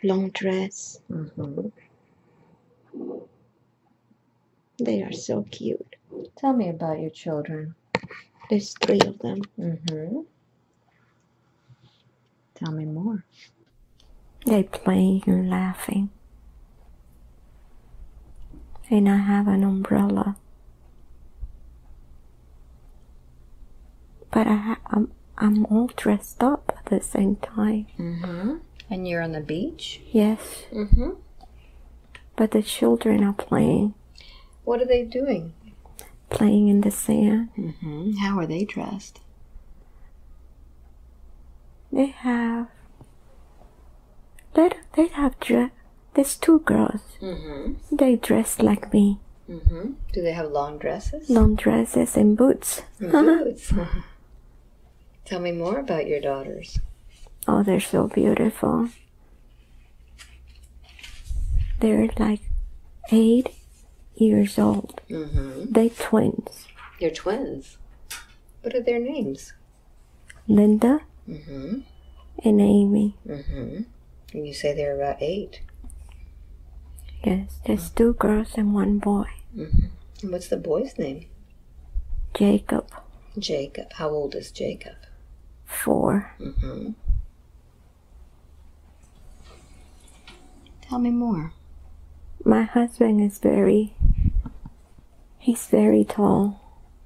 long dress. Mm-hmm. They are so cute. Tell me about your children. There's 3 of them. Mm-hmm. Tell me more. They playing and laughing. And I have an umbrella. But I'm all dressed up at the same time. Mm-hmm. And you're on the beach? Yes. Mm-hmm. But the children are playing. What are they doing? Playing in the sand. Mm-hmm. How are they dressed? They have there's 2 girls. Mm-hmm. They dress like me. Mm-hmm. Do they have long dresses? Long dresses and boots. And boots. Tell me more about your daughters. Oh, they're so beautiful. They're like 8 years old. Mm-hmm. They're twins. You're twins. What are their names? Linda Mm-hmm. and Amy. Mm-hmm. And you say they're about 8. Yes, there's 2 girls and 1 boy. Mm-hmm. And what's the boy's name? Jacob. Jacob. How old is Jacob? 4. Mm-hmm. Tell me more. My husband is he's very tall.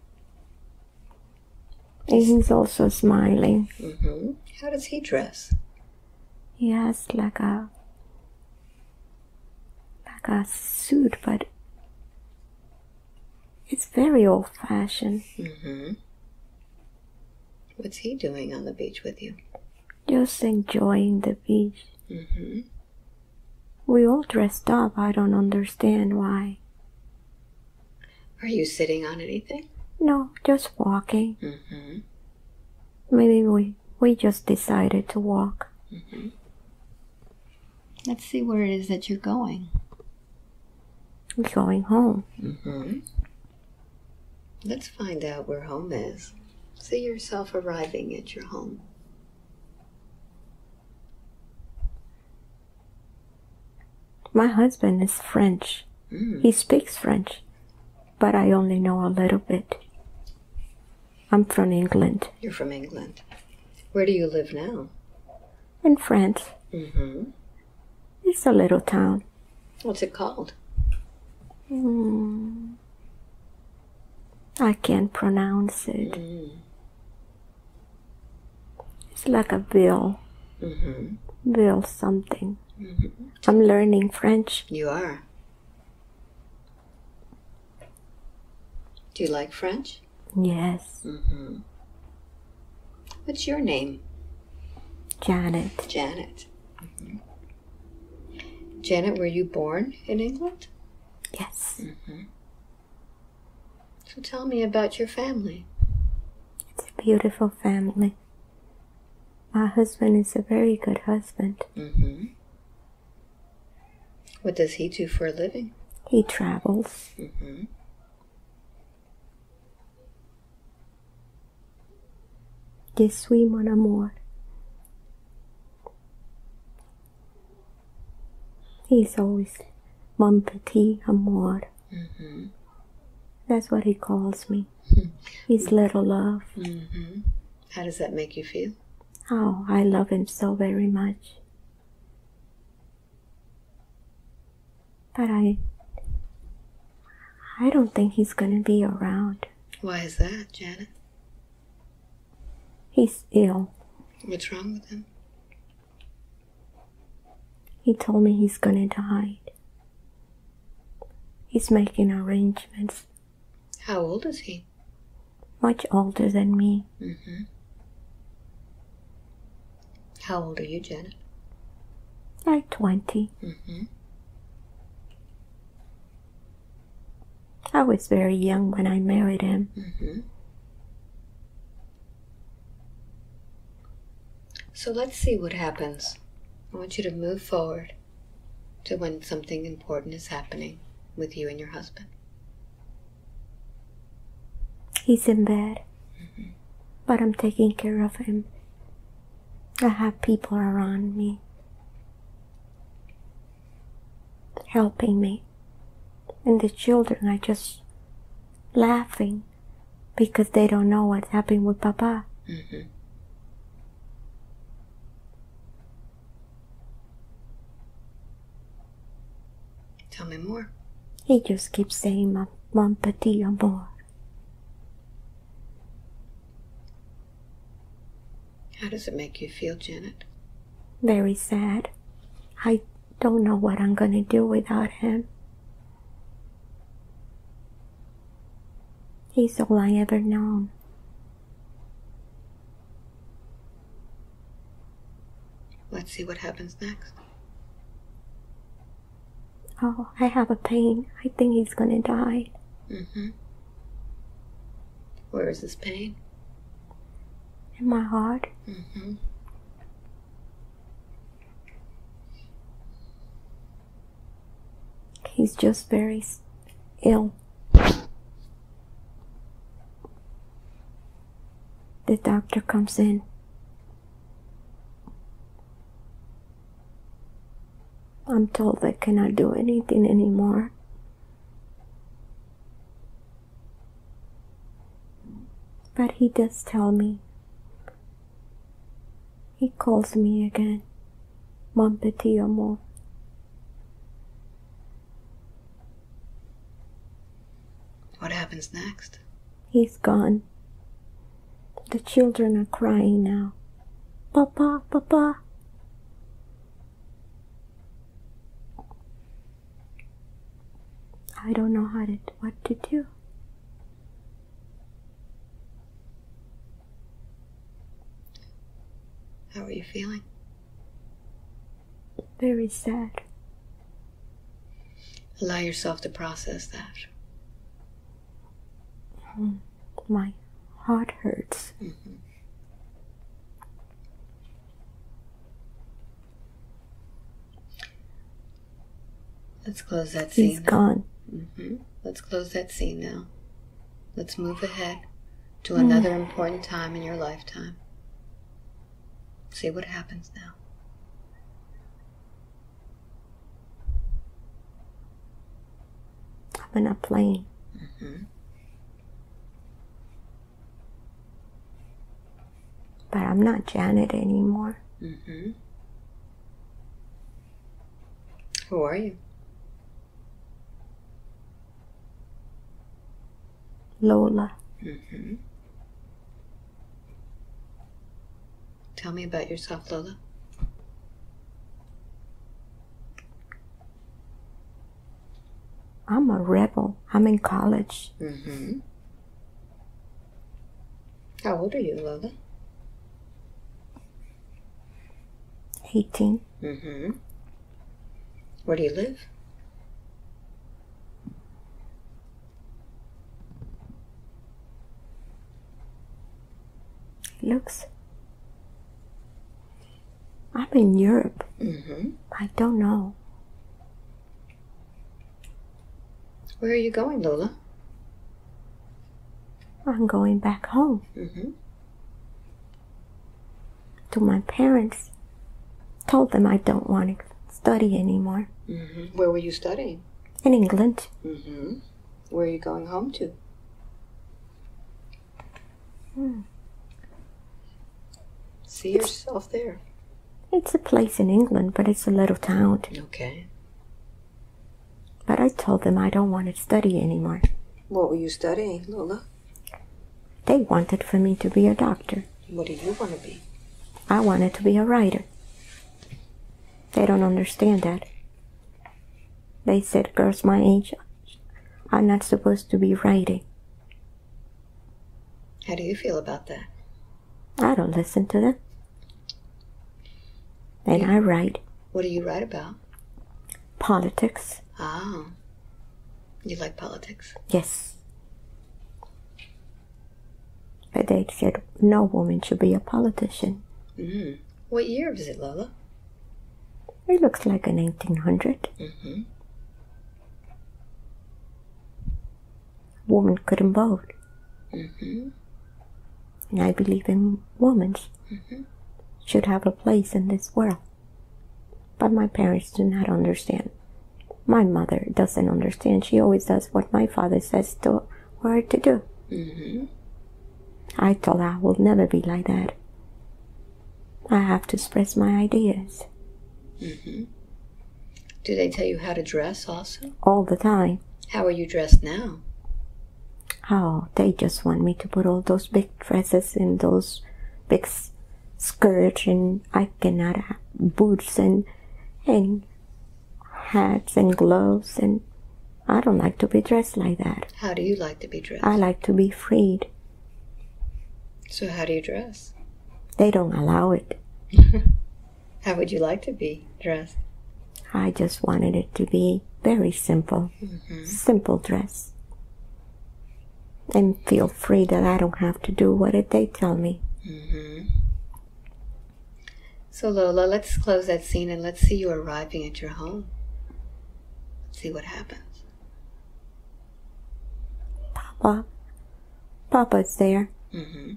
And he's also smiling. Mm-hmm. How does he dress? He has like a suit, but it's very old-fashioned. Mm-hmm. What's he doing on the beach with you? Just enjoying the beach. Mm-hmm. We all dressed up. I don't understand why. Are you sitting on anything? No, just walking. Mm-hmm. Maybe we just decided to walk. Mm-hmm. Let's see where it is that you're going. We're going home. Mm-hmm. Let's find out where home is. See yourself arriving at your home. My husband is French. Mm. He speaks French, but I only know a little bit. I'm from England. You're from England. Where do you live now? In France. Mm-hmm. It's a little town. What's it called? I can't pronounce it. Mm. It's like a Ville. Mm-hmm. Ville something. Mm-hmm. I'm learning French. You are. Do you like French? Yes. Mm-hmm. What's your name? Janet. Janet. Mm-hmm. Janet, were you born in England? Yes. Mm-hmm. So tell me about your family. It's a beautiful family. My husband is a very good husband. Mm-hmm. What does he do for a living? He travels. Mm-hmm. Je suis mon amour. He's always mon petit amour. Mm-hmm. That's what he calls me. His little love. Mm-hmm. How does that make you feel? Oh, I love him so very much. But I don't think he's gonna be around. Why is that, Janet? He's ill. What's wrong with him? He told me he's gonna die. He's making arrangements. How old is he? Much older than me. Mm-hmm. How old are you, Janet? Like 20. Mm-hmm. I was very young when I married him. Mm-hmm. So let's see what happens. I want you to move forward to when something important is happening with you and your husband. He's in bed, but I'm taking care of him. I have people around me. helping me. And the children are just laughing because they don't know what's happening with Papa. Mm-hmm. Tell me more. He just keeps saying, Mon petit amour. How does it make you feel, Janet? Very sad. I don't know what I'm going to do without him. He's all I ever known. Let's see what happens next. Oh, I have a pain. I think he's going to die. Mm-hmm. Where is this pain? In my heart. Mm-hmm. He's just very ill. The doctor comes in. I'm told I cannot do anything anymore. But he does tell me. He calls me again. Mon petit amour. What happens next? He's gone. The children are crying now. Papa, Papa. I don't know what to do. How are you feeling? Very sad. Allow yourself to process that. My heart hurts. Mm-hmm. Let's close that scene. He's gone. Mm-hmm. Let's close that scene now. Let's move ahead to another important time in your lifetime. See what happens now. I'm in a plane. Mm-hmm. But I'm not Janet anymore. Mm-hmm. Who are you? Lola. Mm-hmm. Tell me about yourself, Lola. I'm a rebel. I'm in college. Mm-hmm. How old are you, Lola? 18. Mm-hmm. Where do you live? Looks. I'm in Europe. Mm-hmm. I don't know. Where are you going, Lola? I'm going back home. Mm-hmm. To my parents. Told them I don't want to study anymore. Mm-hmm. Where were you studying? In England. Mm-hmm. Where are you going home to? See yourself there. It's a place in England, but it's a little town. Okay. But I told them I don't want to study anymore. What were you studying, Lola? They wanted for me to be a doctor. What do you want to be? I wanted to be a writer. They don't understand that. They said girls my age are not supposed to be writing. How do you feel about that? I don't listen to them. And I write. What do you write about? Politics. Oh. You like politics? Yes. But they said no woman should be a politician. Mm. What year is it, Lola? It looks like an 1800. Mm-hmm. Woman couldn't vote. Mm-hmm. And I believe in women should have a place in this world. But my parents do not understand. My mother doesn't understand. She always does what my father says to her to do. Mm-hmm. I told her I will never be like that. I have to express my ideas. Mm-hmm. Do they tell you how to dress also? All the time. How are you dressed now? Oh, they just want me to put all those big dresses and those big skirts, and I cannot have boots and hats and gloves, and I don't like to be dressed like that. How do you like to be dressed? I like to be freed. So how do you dress? They don't allow it. How would you like to be dressed? I just wanted it to be very simple. Mm-hmm. Simple dress. And feel free that I don't have to do what they tell me. Mm-hmm. So Lola, let's close that scene and let's see you arriving at your home. Let's see what happens. Papa's there. Mm-hmm.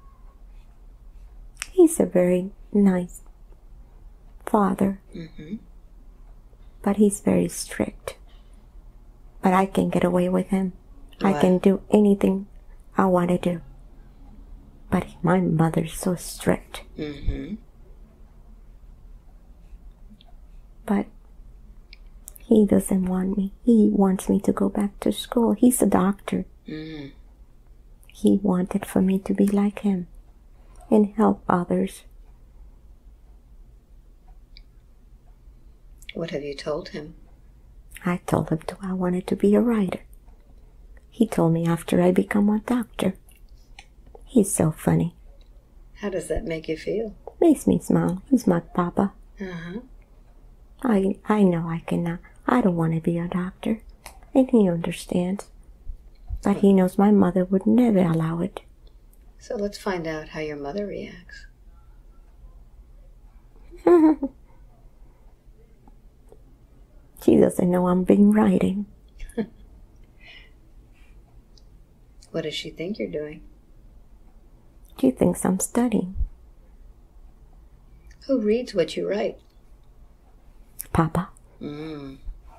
He's a very nice father. Mm-hmm. But he's very strict. But I can get away with him. What? I can do anything I want to do. But my mother's so strict. Mm-hmm. But he doesn't want me. He wants me to go back to school. He's a doctor. Mm-hmm. He wanted for me to be like him and help others. What have you told him? I told him I wanted to be a writer. He told me after I become a doctor. He's so funny. How does that make you feel? Makes me smile. He's my papa. Uh-huh. I know I cannot. I don't want to be a doctor. And he understands. But he knows my mother would never allow it. So let's find out how your mother reacts. She doesn't know I'm been writing. What does she think you're doing? She thinks I'm studying. Who reads what you write? Papa. Mm.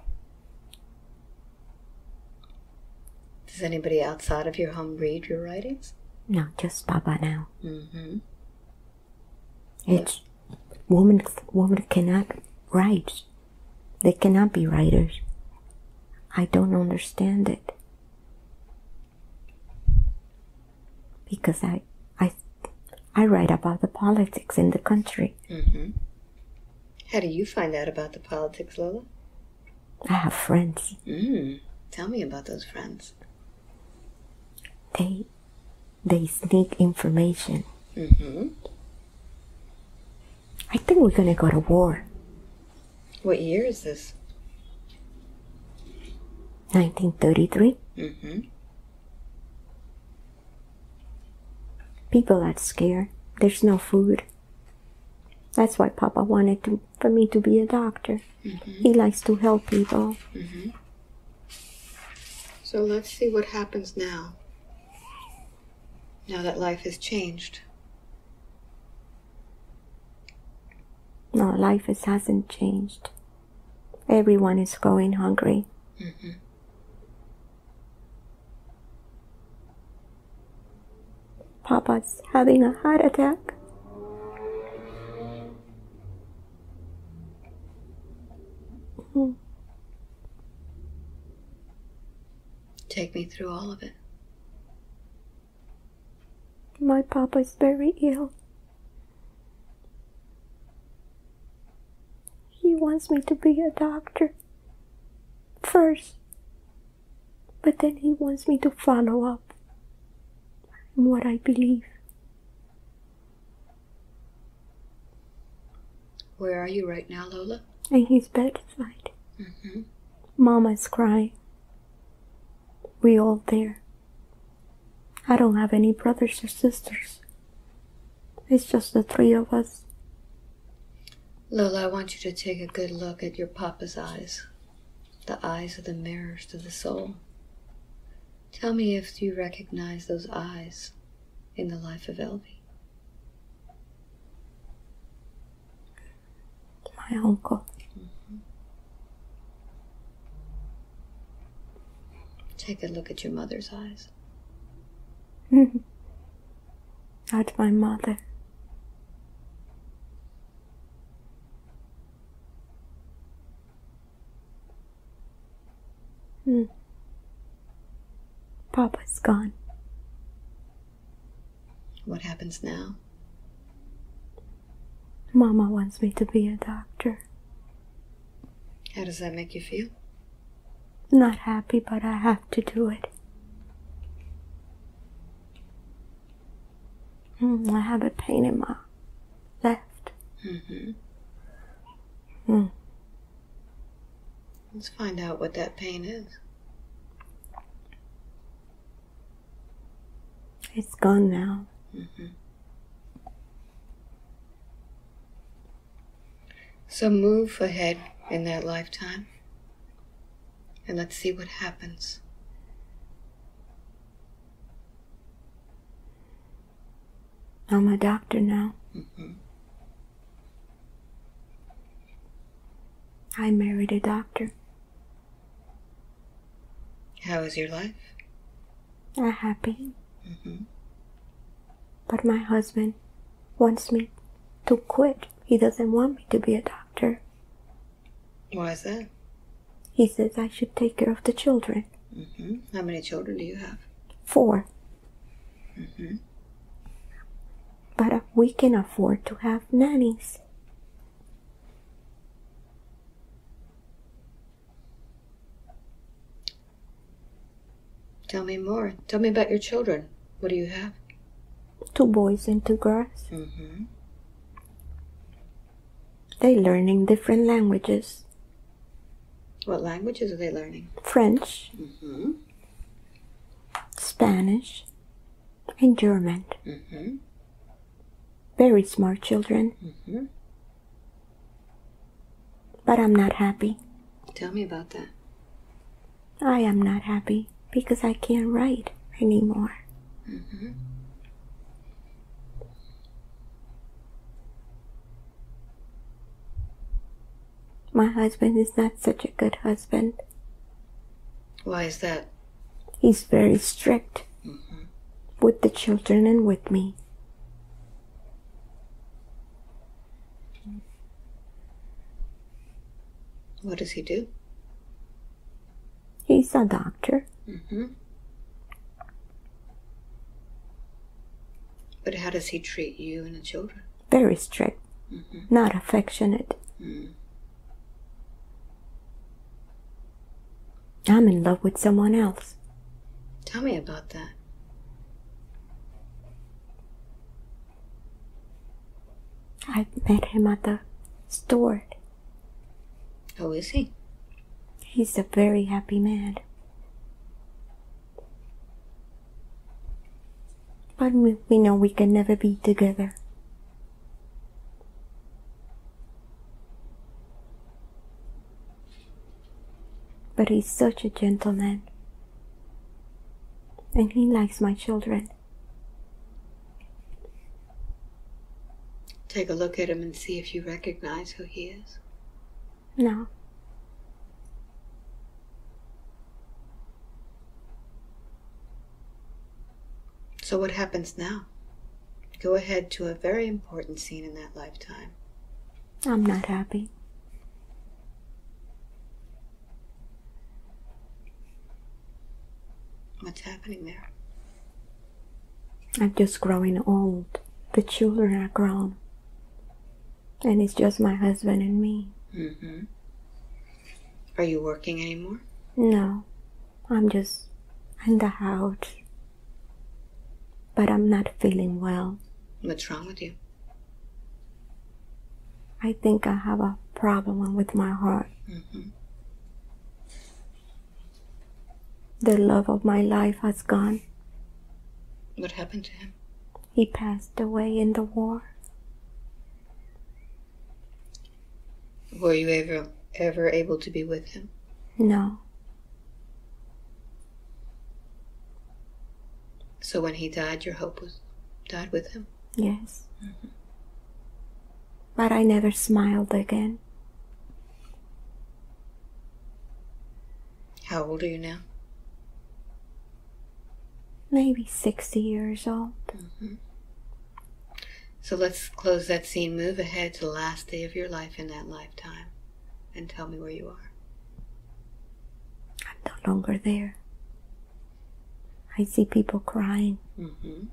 Does anybody outside of your home read your writings? No, just Papa now. Mm-hmm. It's women cannot write. They cannot be writers. I don't understand it. Because I write about the politics in the country. Mm-hmm. How do you find out about the politics, Lola? I have friends. Tell me about those friends. They sneak information. Mm-hmm. I think we're gonna go to war. What year is this? 1933. Mm-hmm. People are scared. There's no food. That's why Papa wanted for me to be a doctor. Mm-hmm. He likes to help people. Mm-hmm. So let's see what happens now. Now that life has changed. No, life hasn't changed. Everyone is going hungry. Mm-hmm. Papa's having a heart attack. Take me through all of it. My papa is very ill. He wants me to be a doctor first, but then he wants me to follow up on what I believe. Where are you right now, Lola? And his bedside. Mm-hmm. Mama's crying. We all there. I don't have any brothers or sisters. It's just the three of us. Lola, I want you to take a good look at your papa's eyes. The eyes are the mirrors to the soul. Tell me if you recognize those eyes in the life of Elby. My uncle. Mm-hmm. Take a look at your mother's eyes. At my mother. Papa's gone. What happens now? Mama wants me to be a doctor. How does that make you feel? Not happy, but I have to do it. I have a pain in my left. Let's find out what that pain is. It's gone now. So move ahead in that lifetime and let's see what happens. I'm a doctor now. I married a doctor. How is your life? I'm happy. But my husband wants me to quit. He doesn't want me to be a doctor. Why is that? He says I should take care of the children. How many children do you have? 4. But we can afford to have nannies. Tell me more. Tell me about your children. What do you have? 2 boys and 2 girls. They're learning different languages. What languages are they learning? French, Spanish, and German. Very smart children. But I'm not happy. Tell me about that. I am not happy because I can't write anymore. My husband is not such a good husband. Why is that? He's very strict with the children and with me. What does he do? He's a doctor. But how does he treat you and the children? Very strict. Not affectionate. I'm in love with someone else. Tell me about that. I met him at the store. Who is he? He's a very happy man. But we know we can never be together. But he's such a gentleman. And he likes my children. Take a look at him and see if you recognize who he is. No. So what happens now? Go ahead to a very important scene in that lifetime. I'm not happy. What's happening there? I'm just growing old. The children are grown. And it's just my husband and me. Are you working anymore? No. I'm just in the house. But I'm not feeling well. What's wrong with you? I think I have a problem with my heart. The love of my life has gone. What happened to him? He passed away in the war. Were you ever able to be with him? No. So when he died, your hope died with him? Yes. But I never smiled again. How old are you now? maybe 60 years old. Mm-hmm. So let's close that scene. Move ahead to the last day of your life in that lifetime. And tell me where you are. I'm no longer there. I see people crying. Mm-hmm.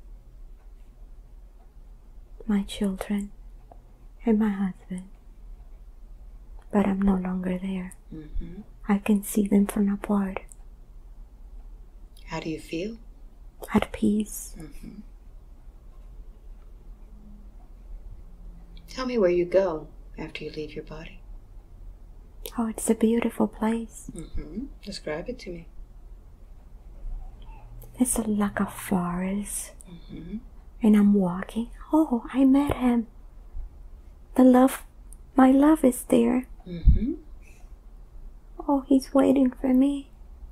My children and my husband. But I'm no longer there. Mm-hmm. I can see them from apart. How do you feel? At peace. Mm-hmm. Tell me where you go after you leave your body. Oh, it's a beautiful place. Mm-hmm. Describe it to me. It's like a forest. Mm-hmm. And I'm walking. Oh, I met him. My love is there. Mm-hmm. Oh, he's waiting for me.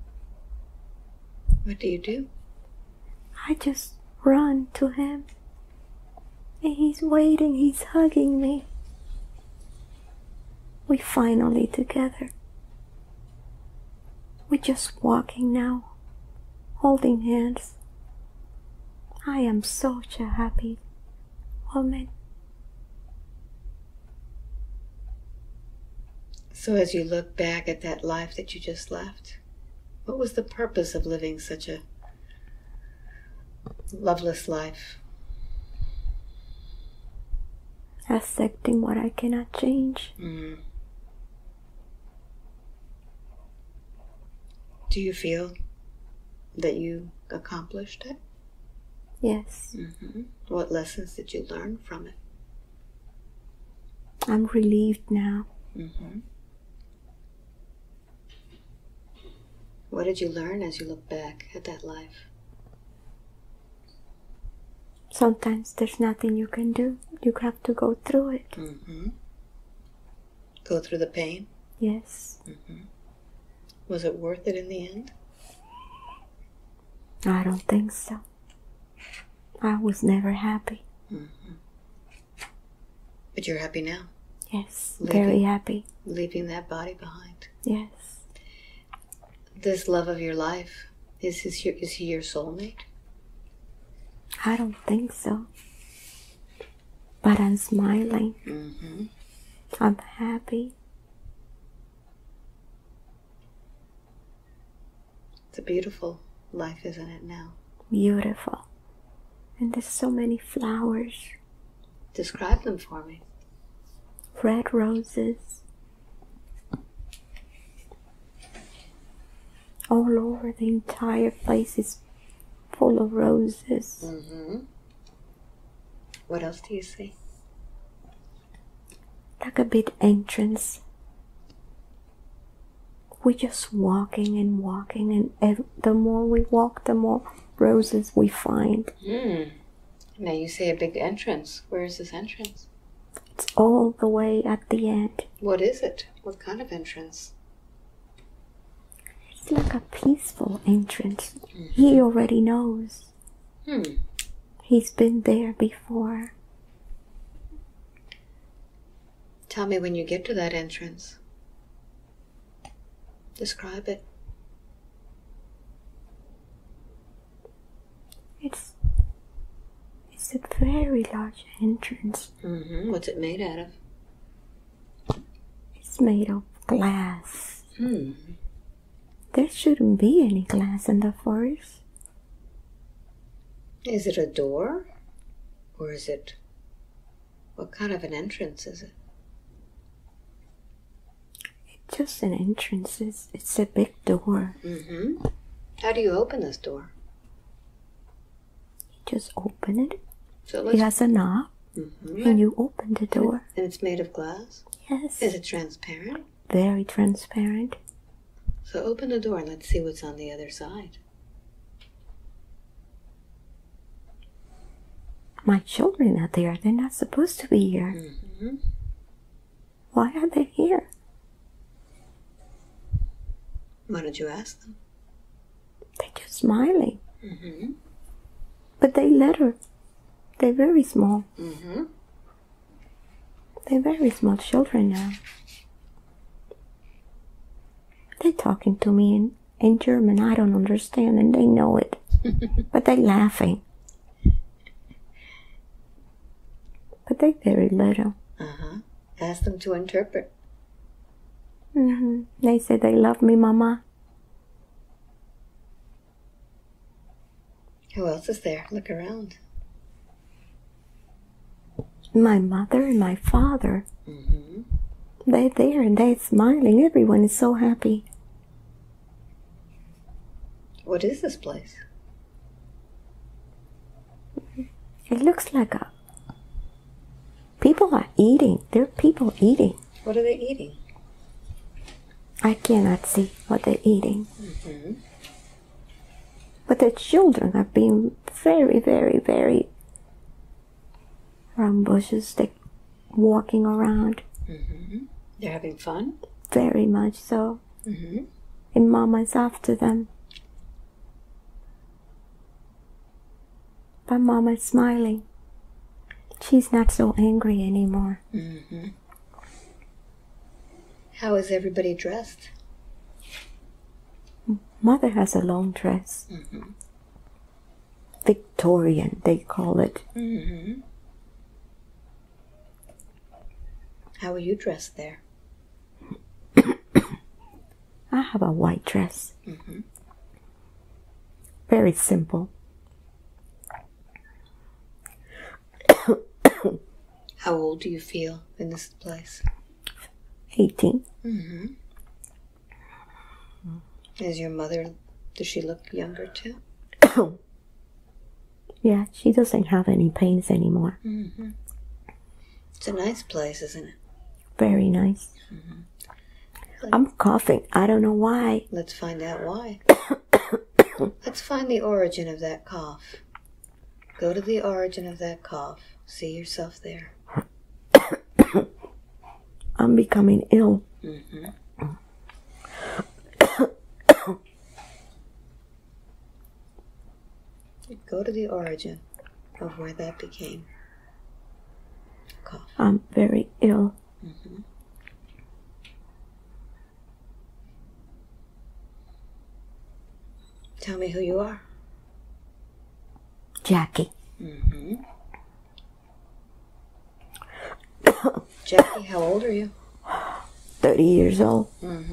What do you do? I just run to him. And he's waiting, he's hugging me. We're finally together. We're just walking now, holding hands. I am such a happy woman. So as you look back at that life that you just left, what was the purpose of living such a loveless life? Accepting what I cannot change. Mm. Do you feel that you accomplished it? Yes. Mm-hmm. What lessons did you learn from it? I'm relieved now. Mm-hmm. What did you learn as you look back at that life? Sometimes there's nothing you can do. You have to go through it. Mm-hmm. Go through the pain? Yes. Mm-hmm. Was it worth it in the end? I don't think so. I was never happy. Mm-hmm. But you're happy now? Yes, very happy. Leaving that body behind? Yes. This love of your life, is he your soulmate? I don't think so. But I'm smiling. Mm-hmm. I'm happy. It's a beautiful life, isn't it now? Beautiful. And there's so many flowers. Describe them for me. Red roses. All over the entire place is full of roses. Mm-hmm. What else do you see? Like a big entrance. We're just walking, and the more we walk, the more roses we find. Now you say a big entrance. Where is this entrance? It's all the way at the end. What is it? What kind of entrance? It's like a peaceful entrance. Mm-hmm. He already knows. He's been there before. Tell me when you get to that entrance. Describe it. It's a very large entrance. Mm-hmm. What's it made out of? It's made of glass. Hmm. There shouldn't be any glass in the forest. Is it a door? Or is it... What kind of an entrance is it? It's just an entrance. It's a big door. Mm-hmm. How do you open this door? You just open it. So it has a knob. Mm-hmm. And you open the door. And it's made of glass? Yes. Is it transparent? Very transparent. So open the door and let's see what's on the other side. My children are there. They're not supposed to be here. Mm-hmm. Why are they here? Why don't you ask them? They're just smiling. Mm-hmm. But they let her. They're very small. Mm-hmm. They're very small children now. They're talking to me in German. I don't understand, and they know it. But they're laughing. But they're very little. Ask them to interpret. They say they love me, Mama. Who else is there? Look around. My mother and my father. They're there and they're smiling. Everyone is so happy. What is this place? It looks like a... People are eating. There are people eating. What are they eating? I cannot see what they're eating. But the children are being very, very, very rambunctious. They're walking around. They're having fun? Very much so. And Mama's after them. But Mama's smiling. She's not so angry anymore. How is everybody dressed? Mother has a long dress. Victorian, they call it. How are you dressed there? I have a white dress. Very simple. How old do you feel in this place? 18. Is your mother, does she look younger too? Yeah, she doesn't have any pains anymore. It's a nice place, isn't it? Very nice. I'm coughing. I don't know why. Let's find out why. Let's find the origin of that cough. Go to the origin of that cough. See yourself there. I'm becoming ill. Go to the origin of where that became cough. I'm very ill. Tell me who you are. Jackie. Jackie, how old are you? 30 years old.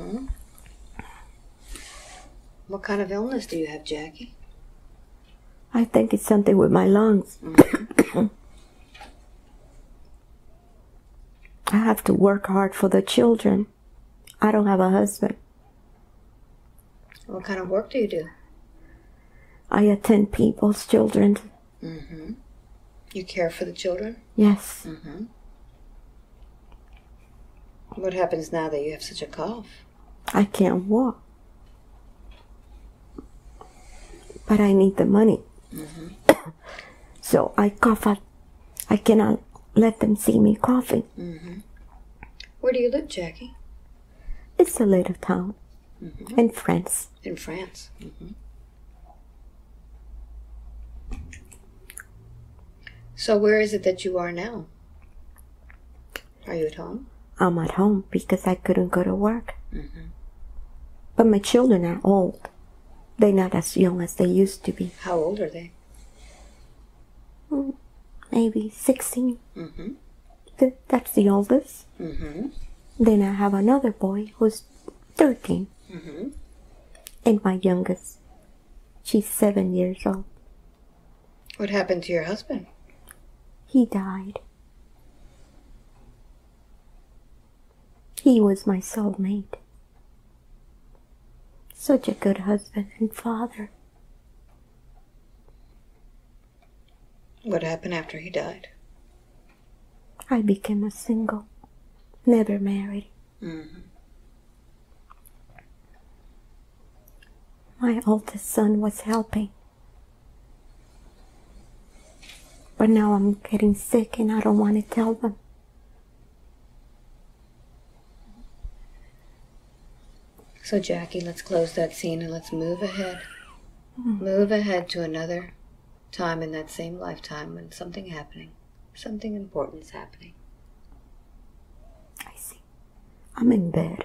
What kind of illness do you have, Jackie? I think it's something with my lungs. I have to work hard for the children. I don't have a husband. What kind of work do you do? I attend people's children. You care for the children? Yes. What happens now that you have such a cough? I can't walk. But I need the money. So I cough up. I cannot let them see me coughing. Where do you live, Jackie? It's a little town in France. In France. So where is it that you are now? Are you at home? I'm at home because I couldn't go to work. But my children are old. They're not as young as they used to be. How old are they? Maybe 16. That's the oldest. Then I have another boy who's 13. And my youngest, she's 7 years old. What happened to your husband? He died. He was my soulmate. Such a good husband and father. What happened after he died? I became a single, never married. My oldest son was helping. But now I'm getting sick and I don't want to tell them. So Jackie, let's close that scene and let's move ahead. Move ahead to another time in that same lifetime when something important is happening. I see. I'm in bed.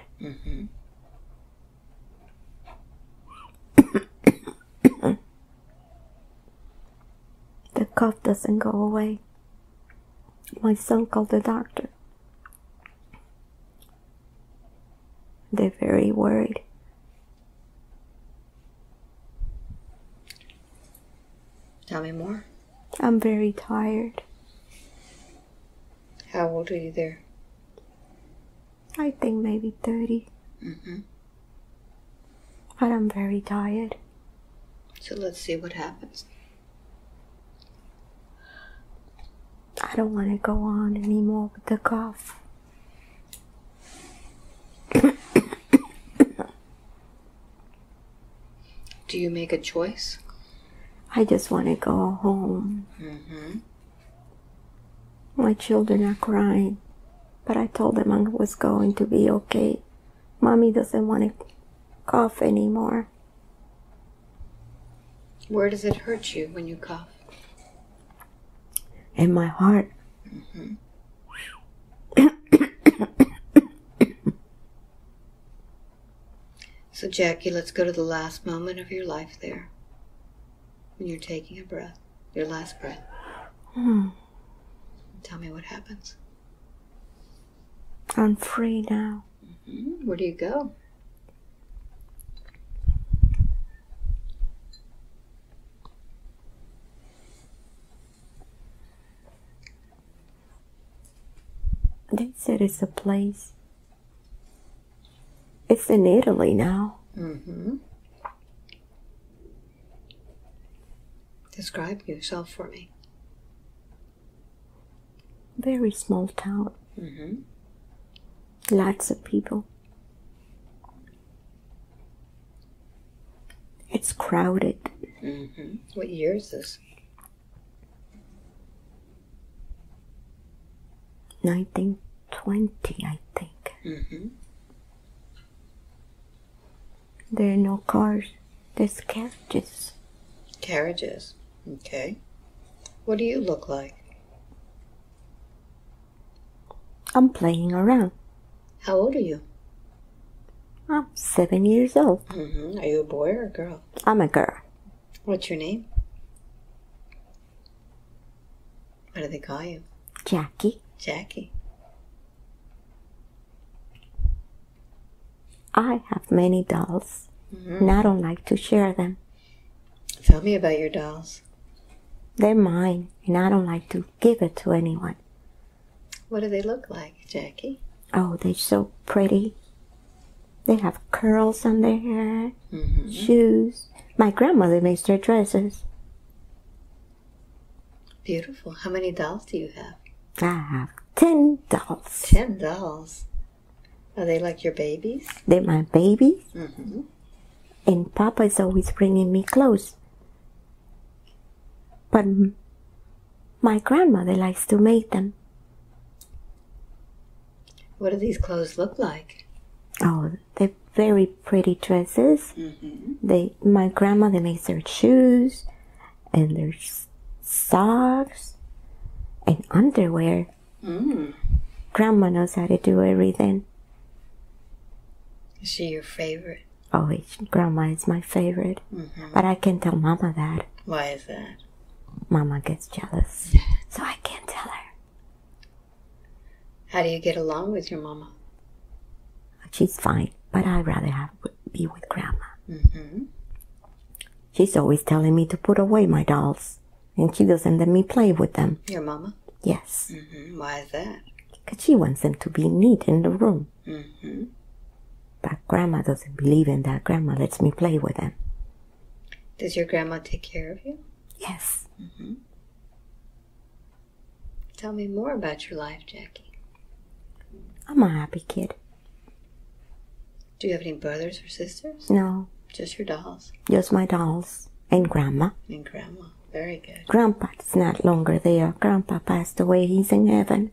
cough doesn't go away. My son called the doctor. They're very worried. Tell me more. I'm very tired. How old are you there? I think maybe 30. But I'm very tired. So let's see what happens. I don't want to go on anymore with the cough. Do you make a choice? I just want to go home. My children are crying, but I told them I was going to be okay. Mommy doesn't want to cough anymore. Where does it hurt you when you cough? In my heart. So Jackie, let's go to the last moment of your life there. When you're taking a breath, your last breath. Tell me what happens. I'm free now. Where do you go? They said it's a place. It's in Italy now. Describe yourself for me. Very small town. Lots of people. It's crowded. What year is this? 1920, I think. There are no cars. There's carriages. Carriages. Okay. What do you look like? I'm playing around. How old are you? I'm 7 years old. Are you a boy or a girl? I'm a girl. What's your name? What do they call you? Jackie. Jackie. I have many dolls, and I don't like to share them. Tell me about your dolls. They're mine, and I don't like to give it to anyone. What do they look like, Jackie? Oh, they're so pretty. They have curls on their hair, shoes. My grandmother makes their dresses. Beautiful. How many dolls do you have? I have 10 dolls. 10 dolls. Are they like your babies? They're my babies. And Papa is always bringing me clothes. But my grandmother likes to make them. What do these clothes look like? Oh, they're very pretty dresses. My grandmother makes their shoes and their socks and underwear. Grandma knows how to do everything. Is she your favorite? Oh, Grandma is my favorite. But I can't tell Mama that. Why is that? Mama gets jealous, so I can't tell her. How do you get along with your mama? She's fine, but I'd rather be with Grandma. She's always telling me to put away my dolls, and she doesn't let me play with them. Your mama? Yes. Why is that? Because she wants them to be neat in the room. But Grandma doesn't believe in that. Grandma lets me play with them. Does your grandma take care of you? Yes. Tell me more about your life, Jackie. I'm a happy kid. Do you have any brothers or sisters? No. Just your dolls? Just my dolls. And Grandma. And Grandma. Very good. Grandpa's not longer there. Grandpa passed away. He's in heaven.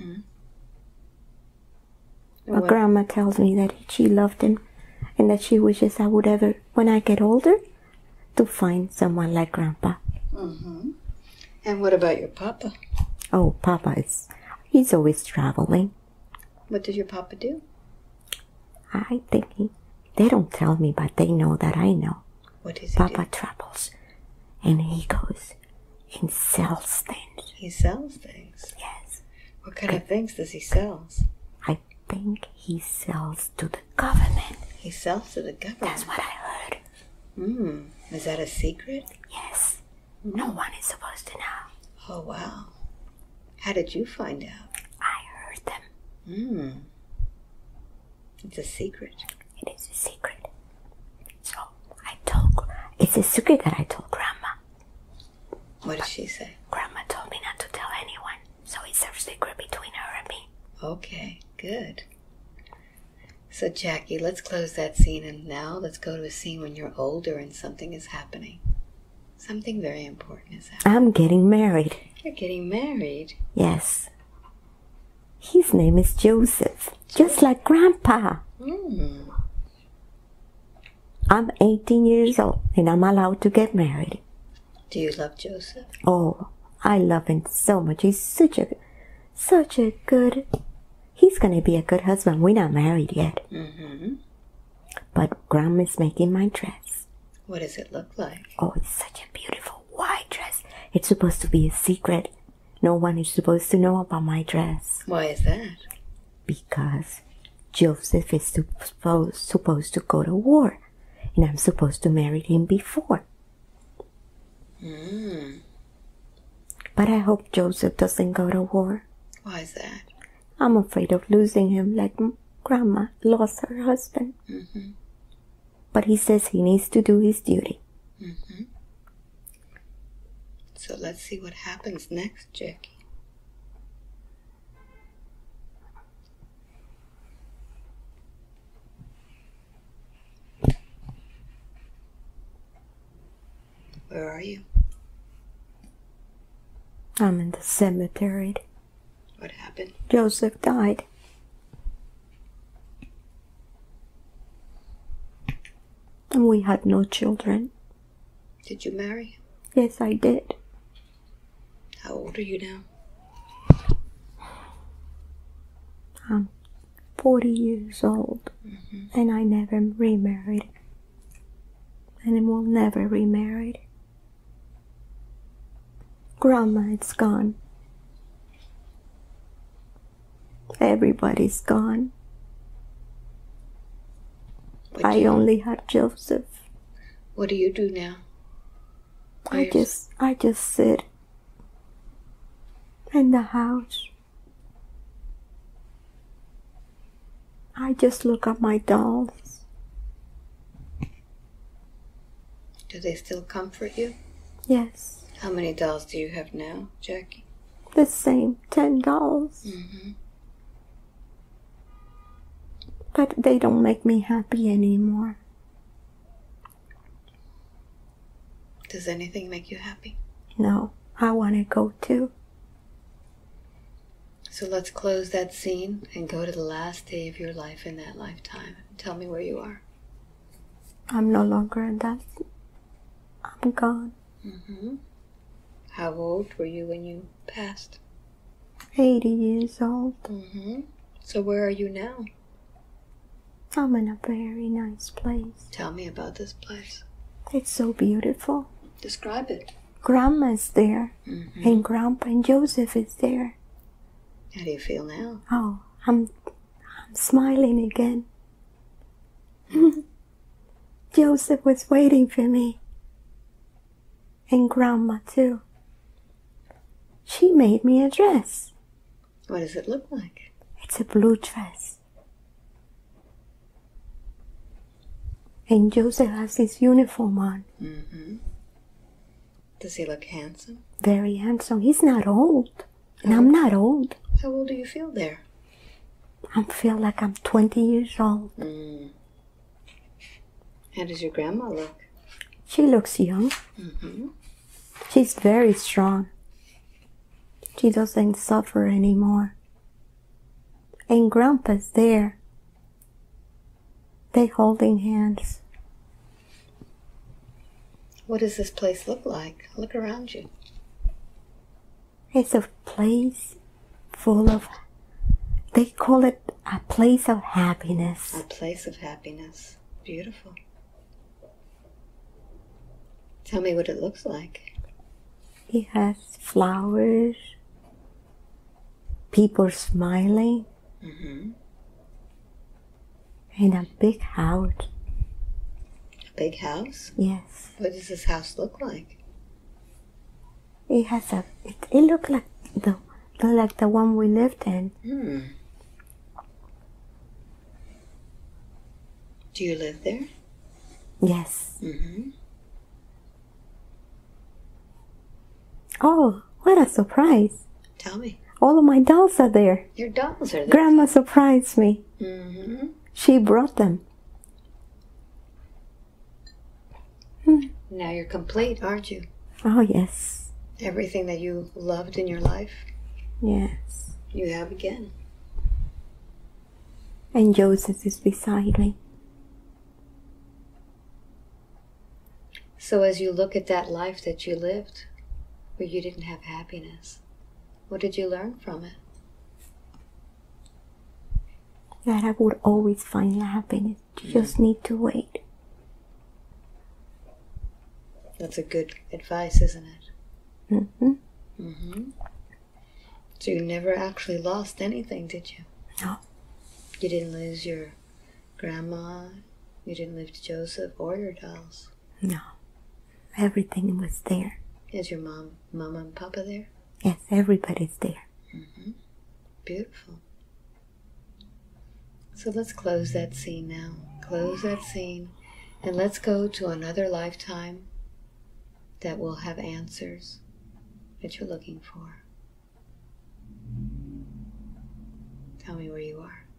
But Grandma tells me that she loved him and that she wishes I would ever, when I get older, to find someone like Grandpa. And what about your papa? Oh, Papa he's always traveling. What does your papa do? I think they don't tell me, but they know that I know. What does he Papa do? travels, and he goes He sells things. He sells things? Yes. What kind of things does he sell? I think he sells to the government. He sells to the government? That's what I heard. Is that a secret? Yes. No one is supposed to know. Oh, wow. How did you find out? I heard them. It's a secret. It is a secret. So it's a secret that I told Grandma. What did she say? Grandma told me not to tell anyone. So it's a secret between her and me. Okay, good. So Jackie, let's close that scene, and now let's go to a scene when you're older and something is happening. Something very important is happening. I'm getting married. You're getting married? Yes. His name is Joseph, just like Grandpa. I'm 18 years old and I'm allowed to get married. Do you love Joseph? Oh, I love him so much. He's such a good... He's going to be a good husband. We're not married yet. But Grandma's making my dress. What does it look like? Oh, it's such a beautiful white dress. It's supposed to be a secret. No one is supposed to know about my dress. Why is that? Because Joseph is supposed to go to war. And I'm supposed to marry him before. But I hope Joseph doesn't go to war. Why is that? I'm afraid of losing him like Grandma lost her husband. But he says he needs to do his duty. So let's see what happens next, Jackie. Where are you? I'm in the cemetery. What happened? Joseph died. And we had no children. Did you marry him? Yes, I did. How old are you now? I'm 40 years old. And I never remarried. And I will never remarry. Grandma is gone. Everybody's gone. I only had Joseph. What do you do now? I just sit in the house. I just look at my dolls. Do they still comfort you? Yes. How many dolls do you have now, Jackie? The same, 10 dolls. But they don't make me happy anymore. Does anything make you happy? No, I want to go too. So let's close that scene and go to the last day of your life in that lifetime. Tell me where you are. I'm no longer in that. I'm gone. How old were you when you passed? 80 years old. So where are you now? I'm in a very nice place. Tell me about this place. It's so beautiful. Describe it. Grandma's there. And Grandpa and Joseph is there. How do you feel now? Oh, I'm smiling again. Joseph was waiting for me. And Grandma too. She made me a dress. What does it look like? It's a blue dress. And Joseph has his uniform on. Does he look handsome? Very handsome. He's not old. And I'm not old. How old do you feel there? I feel like I'm 20 years old. How does your grandma look? She looks young. She's very strong. She doesn't suffer anymore. And Grandpa's there. They holding hands. What does this place look like? Look around you. It's a place full of, they call it a place of happiness. A place of happiness. Beautiful. Tell me what it looks like. It has flowers, people smiling, and a big house. A big house? Yes. What does this house look like? It has a. It looked like the one we lived in. Do you live there? Yes. Oh, what a surprise! Tell me. All of my dolls are there. Your dolls are there. Grandma surprised me. She brought them. Now you're complete, aren't you? Oh, yes. Everything that you loved in your life, Yes. you have again. And Joseph is beside me. So as you look at that life that you lived, where you didn't have happiness, what did you learn from it? That I would always find happiness. You just need to wait. That's a good advice, isn't it? So you never actually lost anything, did you? No. You didn't lose your grandma, you didn't lose Joseph or your dolls. No. Everything was there. Is your mama and papa there? Yes, everybody's there. Beautiful. So let's close that scene now. Close that scene. And let's go to another lifetime that will have answers that you're looking for. Tell me where you are.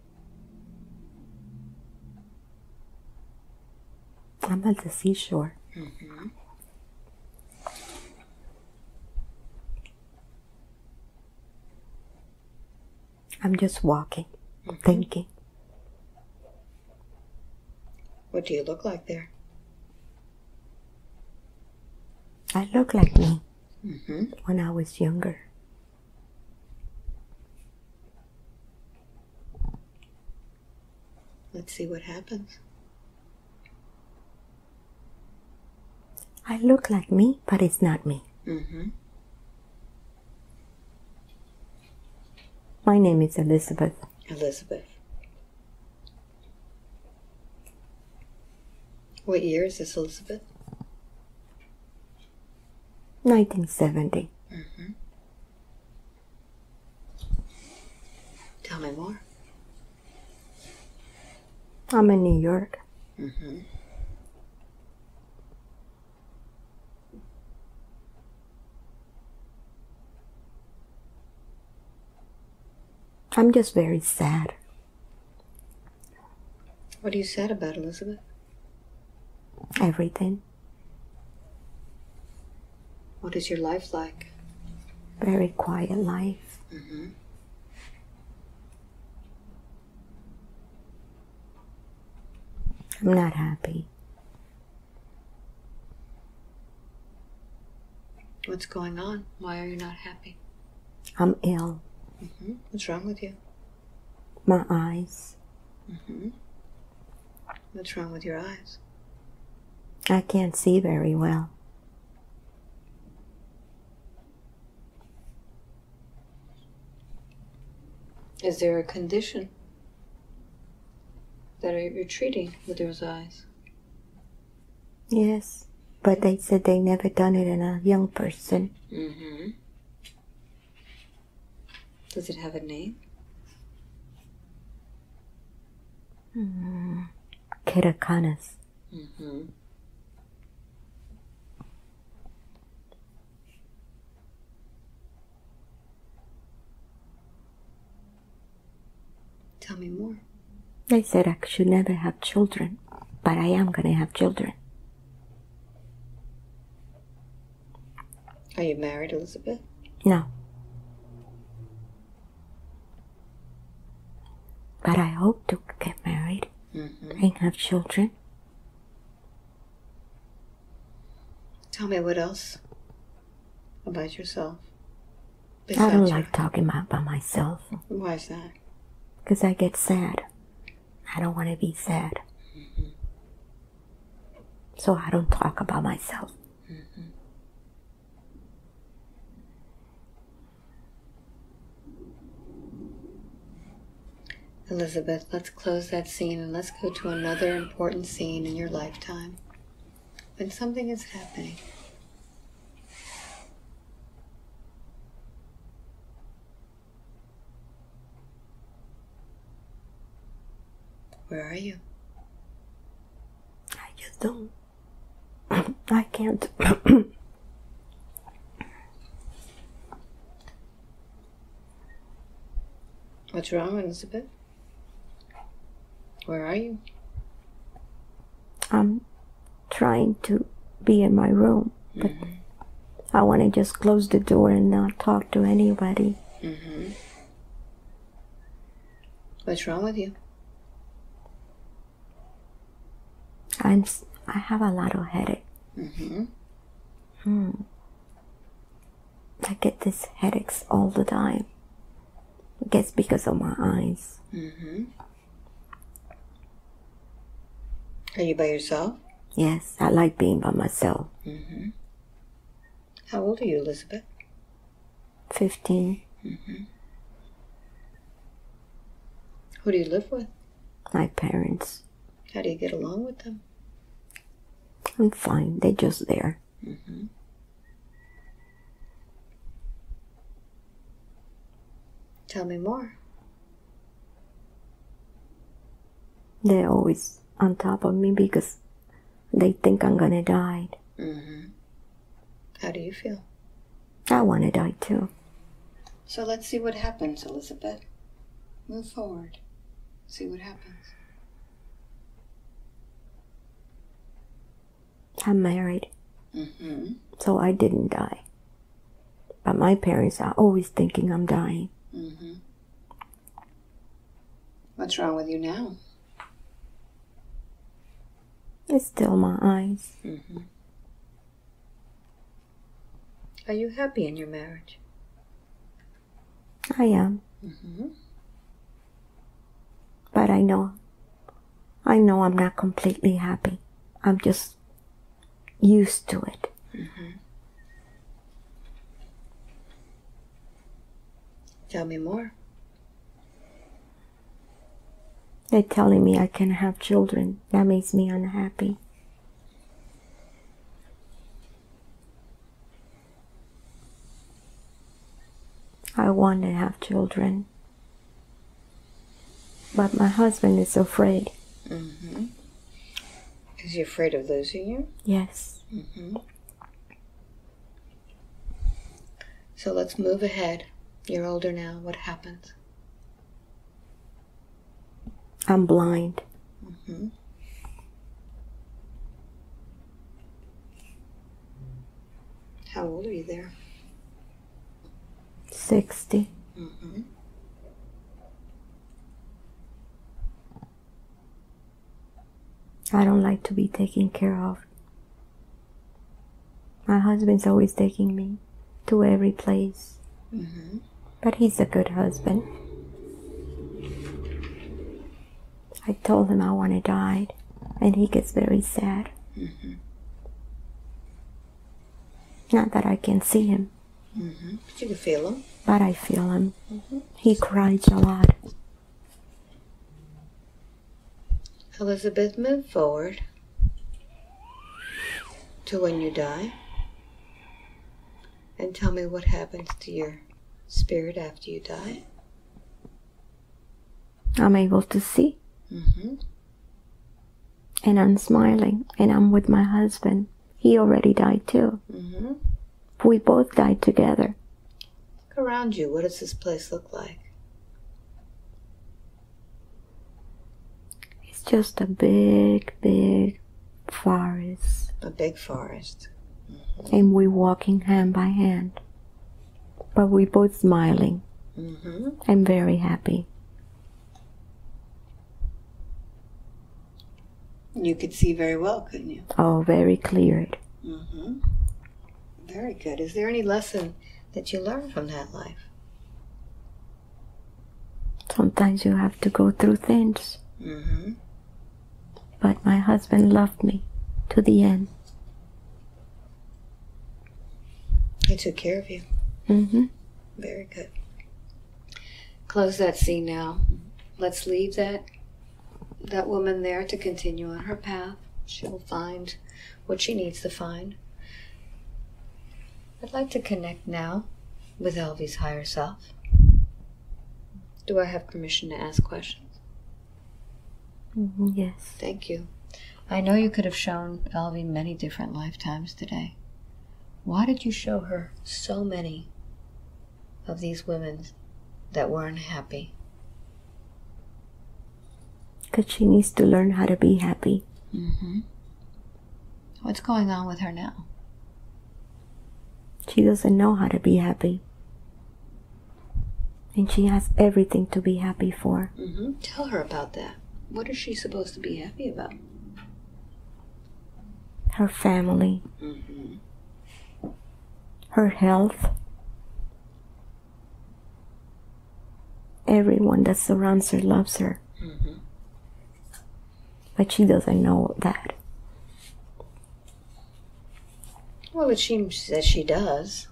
I'm at the seashore. I'm just walking, thinking. What do you look like there? I look like me when I was younger. Let's see what happens. I look like me, but it's not me. My name is Elizabeth. Elizabeth. What year is this, Elizabeth? 1970. Tell me more. I'm in New York. I'm just very sad. What are you sad about, Elizabeth? Everything. What is your life like? Very quiet life. I'm not happy. What's going on? Why are you not happy? I'm ill. What's wrong with you? My eyes. What's wrong with your eyes? I can't see very well. Is there a condition that you're treating with those eyes? Yes, but they said they never done it in a young person. Does it have a name? Keratoconus. Tell me more. They said I should never have children, but I am going to have children. Are you married, Elizabeth? No. But I hope to get married and have children. Tell me what else about yourself. I don't like talking about myself. Why is that? Because I get sad. I don't want to be sad. So I don't talk about myself. Elizabeth, let's close that scene and let's go to another important scene in your lifetime when something is happening. Where are you? I just don't. I can't. What's wrong, Elizabeth? Where are you? I'm trying to be in my room, but I want to just close the door and not talk to anybody. What's wrong with you? I have a lot of headache. I get these headaches all the time. I guess because of my eyes. Are you by yourself? Yes, I like being by myself. How old are you, Elizabeth? 15. Who do you live with? My parents. How do you get along with them? I'm fine. They're just there. Tell me more. They're always on top of me because they think I'm gonna die. How do you feel? I want to die too. So let's see what happens, Elizabeth. Move forward. See what happens. I'm married. So I didn't die. But my parents are always thinking I'm dying. What's wrong with you now? It's still my eyes. Are you happy in your marriage? I am. But I know I'm not completely happy. I'm just used to it. Tell me more. They're telling me I can't have children. That makes me unhappy. I want to have children. But my husband is afraid. Is he afraid of losing you? Yes. So let's move ahead. You're older now. What happens? I'm blind. How old are you there? 60. I don't like to be taken care of. My husband's always taking me to every place. But he's a good husband. I told him I want to die, and he gets very sad. Not that I can see him. But you can feel him. But I feel him. He cries a lot. Elizabeth, move forward to when you die. And tell me what happens to your spirit after you die. I'm able to see. And I'm smiling. And I'm with my husband. He already died too. We both died together. Look around you. What does this place look like? It's just a big, big forest. A big forest. And we're walking hand by hand. But we're both smiling. I'm very happy. You could see very well, couldn't you? Oh, very cleared. Very good. Is there any lesson that you learned from that life? Sometimes you have to go through things. But my husband loved me to the end. He took care of you. Very good. Close that scene now. let's leave that woman there to continue on her path. She'll find what she needs to find. I'd like to connect now with Elvie's higher self. Do I have permission to ask questions? Yes. Thank you. I know you could have shown Elvie many different lifetimes today. Why did you show her so many of these women that weren't happy? Because she needs to learn how to be happy. What's going on with her now? She doesn't know how to be happy. And she has everything to be happy for. Tell her about that. What is she supposed to be happy about? Her family. Her health. Everyone that surrounds her loves her. But she doesn't know that. Well, it seems that she does.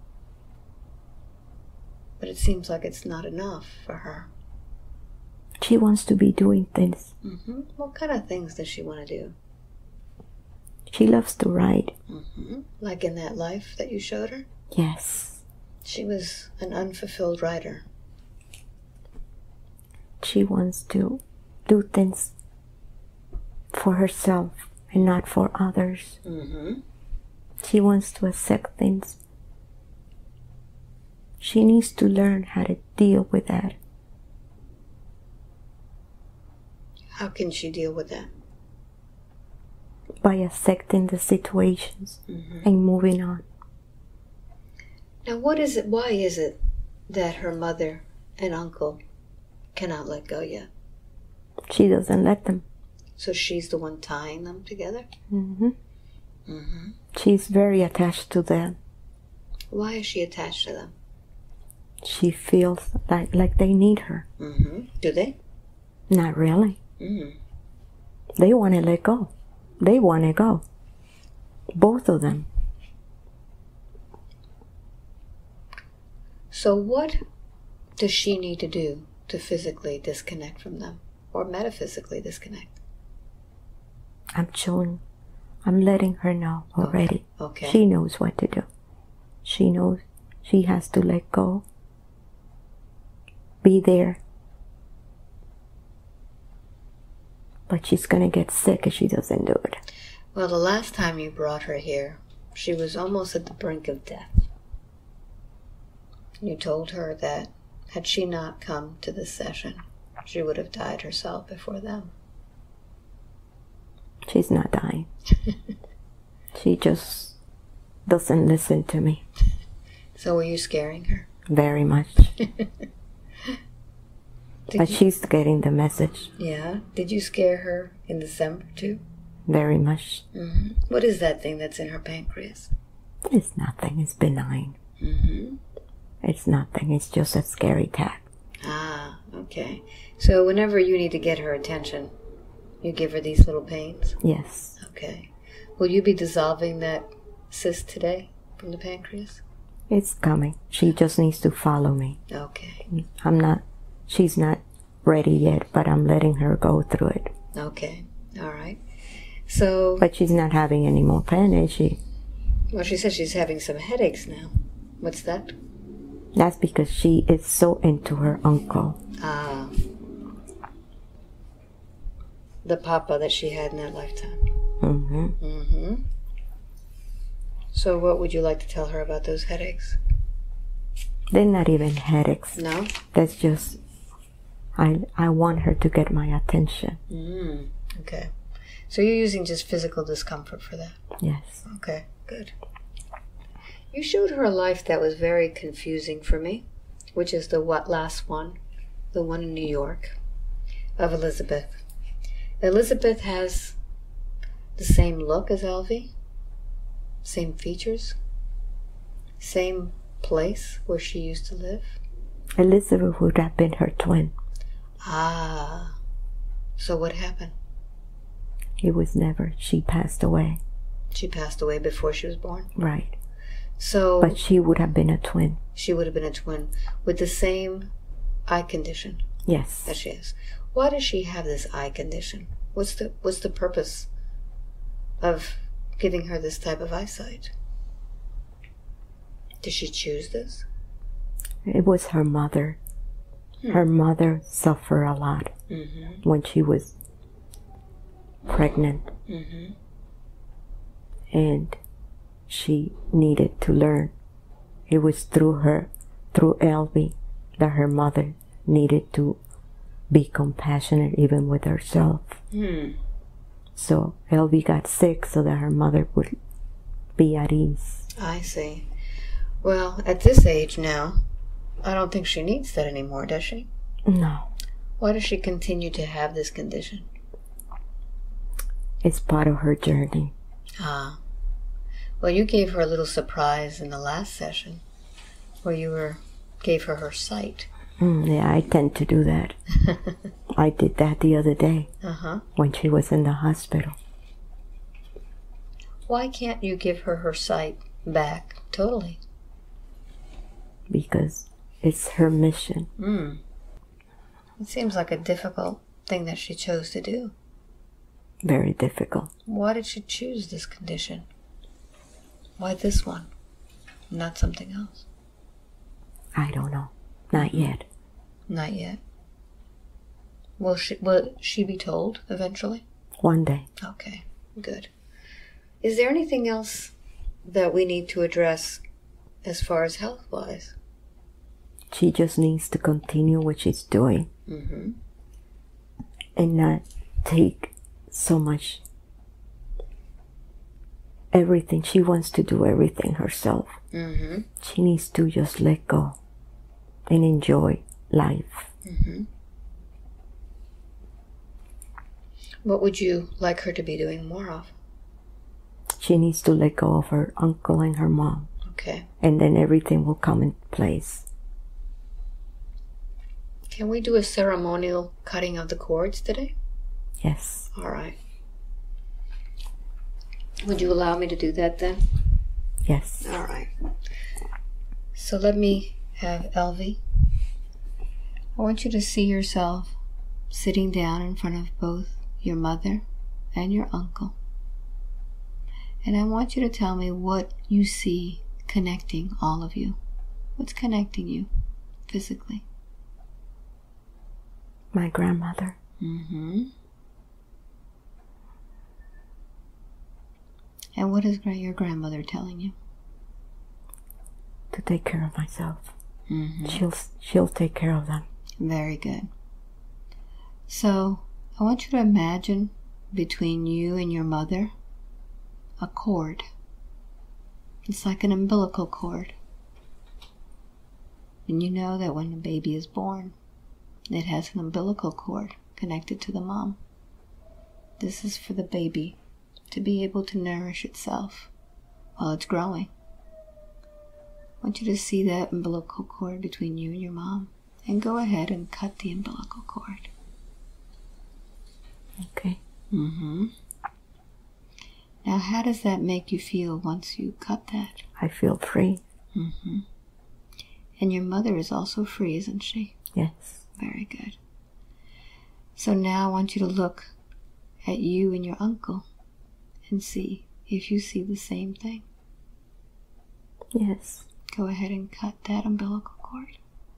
But it seems like it's not enough for her. She wants to be doing things. What kind of things does she want to do? She loves to write. Like in that life that you showed her? Yes. She was an unfulfilled writer. She wants to do things for herself and not for others. She wants to accept things. She needs to learn how to deal with that. How can she deal with that? By accepting the situations and moving on. Now, why is it that her mother and uncle cannot let go yet? She doesn't let them. So she's the one tying them together? She's very attached to them. Why is she attached to them? She feels like they need her. Do they? Not really. They want to let go. They want to go. Both of them. So what does she need to do to physically disconnect from them? Or metaphysically disconnect? I'm letting her know already. Okay. She knows what to do. She knows she has to let go. Be there. But she's going to get sick if she doesn't do it. Well, the last time you brought her here, she was almost at the brink of death. You told her that had she not come to this session, she would have died herself before them. She's not dying. She just doesn't listen to me. So were you scaring her? Very much. But she's getting the message. Yeah? Did you scare her in December too? Very much. What is that thing that's in her pancreas? It's nothing. It's benign. It's nothing. It's just a scary attack. Ah, okay. So whenever you need to get her attention, you give her these little pains? Yes. Okay. Will you be dissolving that cyst today from the pancreas? It's coming. She just needs to follow me. Okay. She's not ready yet, but I'm letting her go through it. Okay. All right. So... But she's not having any more pain, is she? Well, she says she's having some headaches now. What's that? That's because she is so into her uncle. Ah. The papa that she had in that lifetime. So what would you like to tell her about those headaches? They're not even headaches. No? That's just... I want her to get my attention. Okay. So you're using just physical discomfort for that? Yes. Okay, good. You showed her a life that was very confusing for me, which is the last one, the one in New York, of Elizabeth. Elizabeth has the same look as Elvie, same features, same place where she used to live. Elizabeth would have been her twin. Ah, so what happened? It was never. She passed away. She passed away before she was born? Right. So, but she would have been a twin. She would have been a twin with the same eye condition. Yes. That she is. Why does she have this eye condition? What's the purpose of giving her this type of eyesight? Did she choose this? It was her mother. Her mother suffered a lot when she was pregnant. And she needed to learn. It was through Elvie, that her mother needed to be compassionate even with herself. So Elvie got sick so that her mother would be at ease. I see. Well, at this age now, I don't think she needs that anymore, does she? No. Why does she continue to have this condition? It's part of her journey. Ah. Well, you gave her a little surprise in the last session where you gave her sight. Yeah, I tend to do that. I did that the other day when she was in the hospital. Why can't you give her sight back totally? Because it's her mission. It seems like a difficult thing that she chose to do. Very difficult. Why did she choose this condition? Why this one, not something else? I don't know. Not yet. Not yet. Will she be told eventually? One day. Okay, good. Is there anything else that we need to address as far as health-wise? She just needs to continue what she's doing. And not take so much everything. She wants to do everything herself. She needs to just let go and enjoy life. What would you like her to be doing more of? She needs to let go of her uncle and her mom. Okay. And then everything will come in place. Can we do a ceremonial cutting of the cords today? Yes. All right. Would you allow me to do that then? Yes. All right. So let me have Elvie. I want you to see yourself sitting down in front of both your mother and your uncle. And I want you to tell me what you see connecting all of you. What's connecting you physically? My grandmother. And what is your grandmother telling you? To take care of myself. She'll take care of them. Very good. So I want you to imagine between you and your mother a cord. It's like an umbilical cord. And you know that when a baby is born, it has an umbilical cord connected to the mom. This is for the baby to be able to nourish itself while it's growing. I want you to see that umbilical cord between you and your mom, and go ahead and cut the umbilical cord. Okay. Now, how does that make you feel once you cut that? I feel free. And your mother is also free, isn't she? Yes. Very good. So now I want you to look at you and your uncle and see if you see the same thing. Yes. Go ahead and cut that umbilical cord.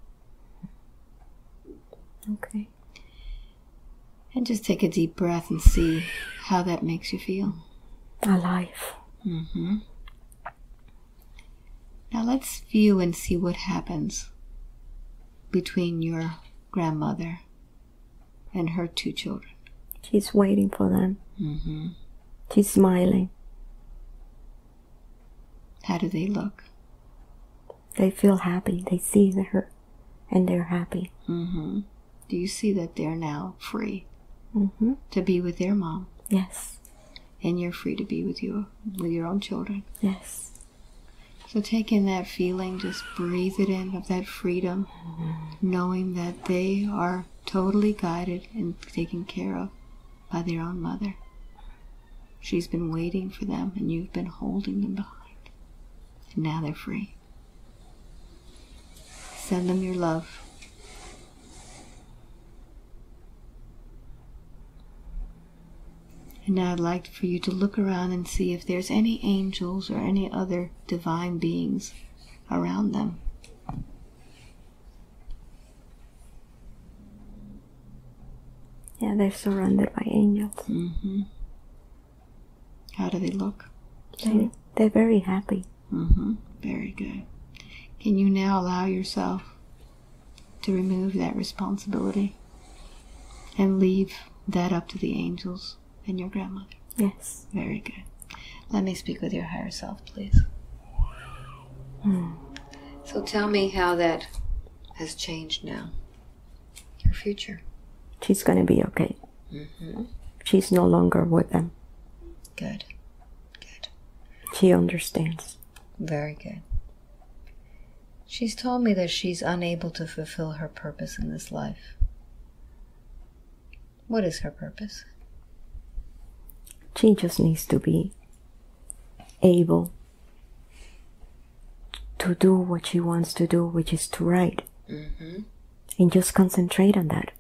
Okay. And just take a deep breath and see how that makes you feel. Alive. Now let's view and see what happens between your grandmother and her two children. She's waiting for them. She's smiling. How do they look? They feel happy. They see her and they're happy. Do you see that they're now free to be with their mom? Yes. And you're free to be with your own children? Yes. So take in that feeling, just breathe it in, of that freedom, knowing that they are totally guided and taken care of by their own mother. She's been waiting for them, and you've been holding them behind. And now they're free. Send them your love. And now I'd like for you to look around and see if there's any angels or any other divine beings around them. Yeah, they're surrounded by angels. Mm-hmm. How do they look? They're very happy. Mm-hmm. Very good. Can you now allow yourself to remove that responsibility and leave that up to the angels and your grandmother? Yes. Very good. Let me speak with your higher self, please. So tell me how that has changed now. Your future. She's going to be okay. Mm-hmm. She's no longer with them. Good. Good. She understands. Very good. She's told me that she's unable to fulfill her purpose in this life. What is her purpose? She just needs to be able to do what she wants to do, which is to write. Mm-hmm. And just concentrate on that.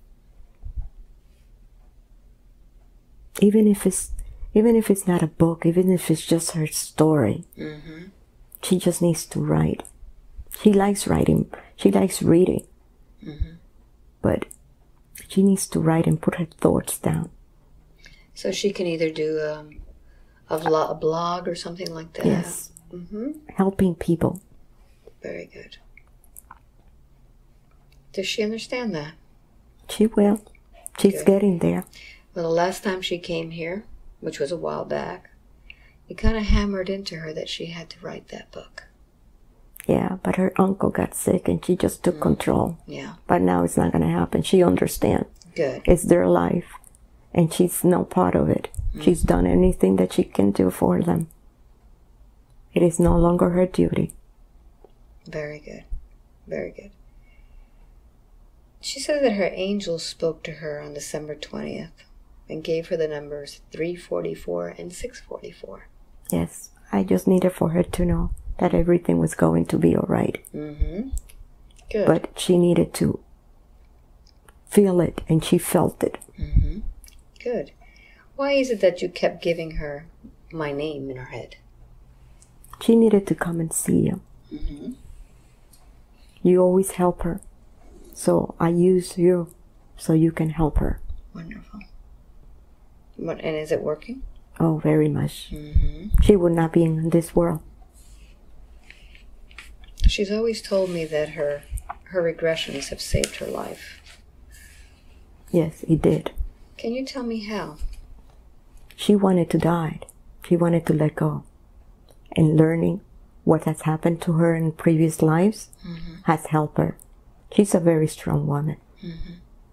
Even if it's not a book, even if it's just her story, mm-hmm. she just needs to write. She likes writing. She likes reading. Mm-hmm. But she needs to write and put her thoughts down. So she can either do a blog or something like that? Yes. Mm-hmm. Helping people. Very good. Does she understand that? She will. She's Good. getting there. Well, the last time she came here, which was a while back, you kind of hammered into her that she had to write that book. Yeah, but her uncle got sick and she just took control. Yeah. But now it's not going to happen. She understands. Good. It's their life. And she's no part of it. She's done anything that she can do for them. It is no longer her duty. Very good. Very good. She said that her angel spoke to her on December 20th and gave her the numbers 344 and 644. Yes, I just needed for her to know that everything was going to be all right. Mm-hmm. Good. But she needed to feel it, and she felt it. Mm-hmm. Good. Why is it that you kept giving her my name in her head? She needed to come and see you. Mm-hmm. You always help her. So I use you so you can help her. Wonderful. And is it working? Oh, very much. Mm-hmm. She would not be in this world. She's always told me that her regressions have saved her life. Yes, it did. Can you tell me how? She wanted to die. She wanted to let go. And learning what has happened to her in previous lives has helped her. She's a very strong woman. Mm-hmm.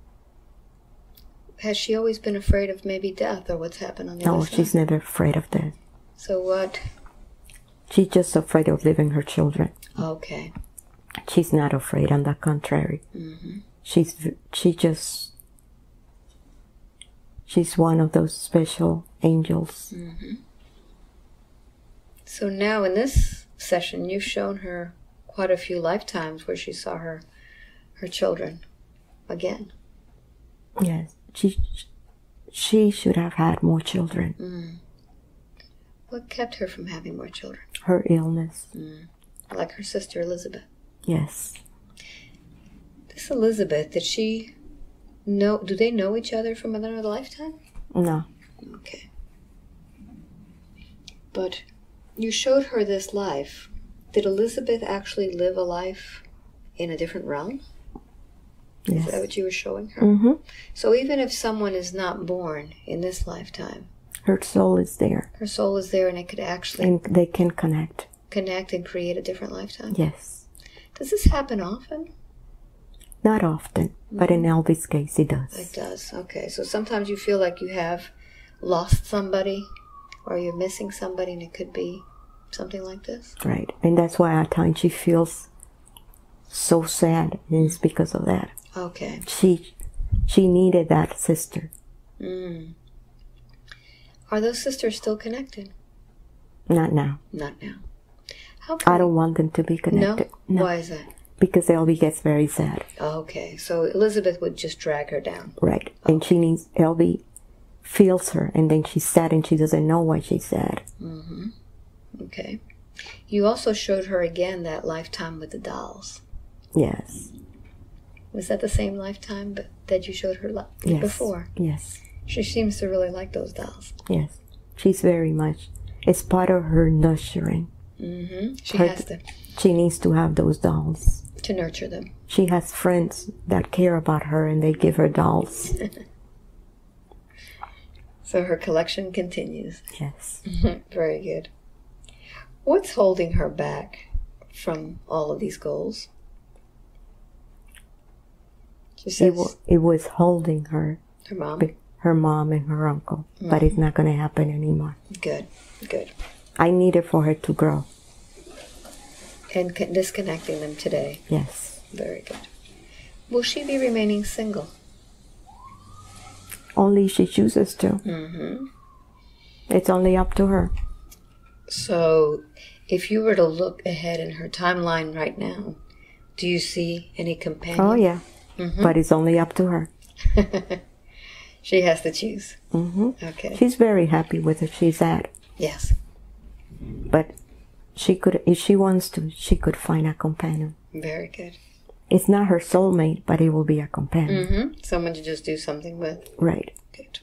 Has she always been afraid of maybe death or what's happened on the other No, side? she's never afraid of death. So what? She's just afraid of leaving her children. Okay. She's not afraid, on the contrary. Mm-hmm. She's one of those special angels. Mm-hmm. So now in this session, you've shown her quite a few lifetimes where she saw her children again. Yes, she should have had more children. Mm. What kept her from having more children? Her illness. Mm. Like her sister Elizabeth. Yes. This Elizabeth, did she know? Do they know each other from another lifetime? No. Okay. But you showed her this life. Did Elizabeth actually live a life in a different realm? Yes. Is that what you were showing her? Mm-hmm. So even if someone is not born in this lifetime, her soul is there. Her soul is there and it could actually... And they can connect. Connect and create a different lifetime? Yes. Does this happen often? Not often, but in Alba's case it does. It does, okay. So sometimes you feel like you have lost somebody or you're missing somebody and it could be something like this? Right, and that's why at times she feels so sad, and it's because of that. Okay. She needed that sister. Mm. Are those sisters still connected? Not now. Not now. I don't want them to be connected. No? Why is that? Because Elby gets very sad. Okay, so Elizabeth would just drag her down. Right, and she needs Elby. feels her, and then she's sad and she doesn't know why she's sad. Mm-hmm. Okay. You also showed her again that lifetime with the dolls. Yes. Was that the same lifetime that you showed her before? Yes. She seems to really like those dolls. Yes. She's very much. It's part of her nurturing. Mm-hmm. She has to. She needs to have those dolls. To nurture them. She has friends that care about her and they give her dolls. So her collection continues. Yes. Very good. What's holding her back from all of these goals? She says it was holding her. Her mom? Her mom and her uncle. Mm-hmm. But it's not going to happen anymore. Good, good. I need it for her to grow. And disconnecting them today. Yes. Very good. Will she be remaining single? Only she chooses to. Mm-hmm. It's only up to her. So, if you were to look ahead in her timeline right now, do you see any companion? Oh, yeah. Mm-hmm. But it's only up to her. She has to choose. Mm-hmm. Okay. She's very happy with where she's at. Yes. But she could, if she wants to, she could find a companion. Very good. It's not her soulmate, but it will be a companion. Mm-hmm. Someone to just do something with. Right. Good.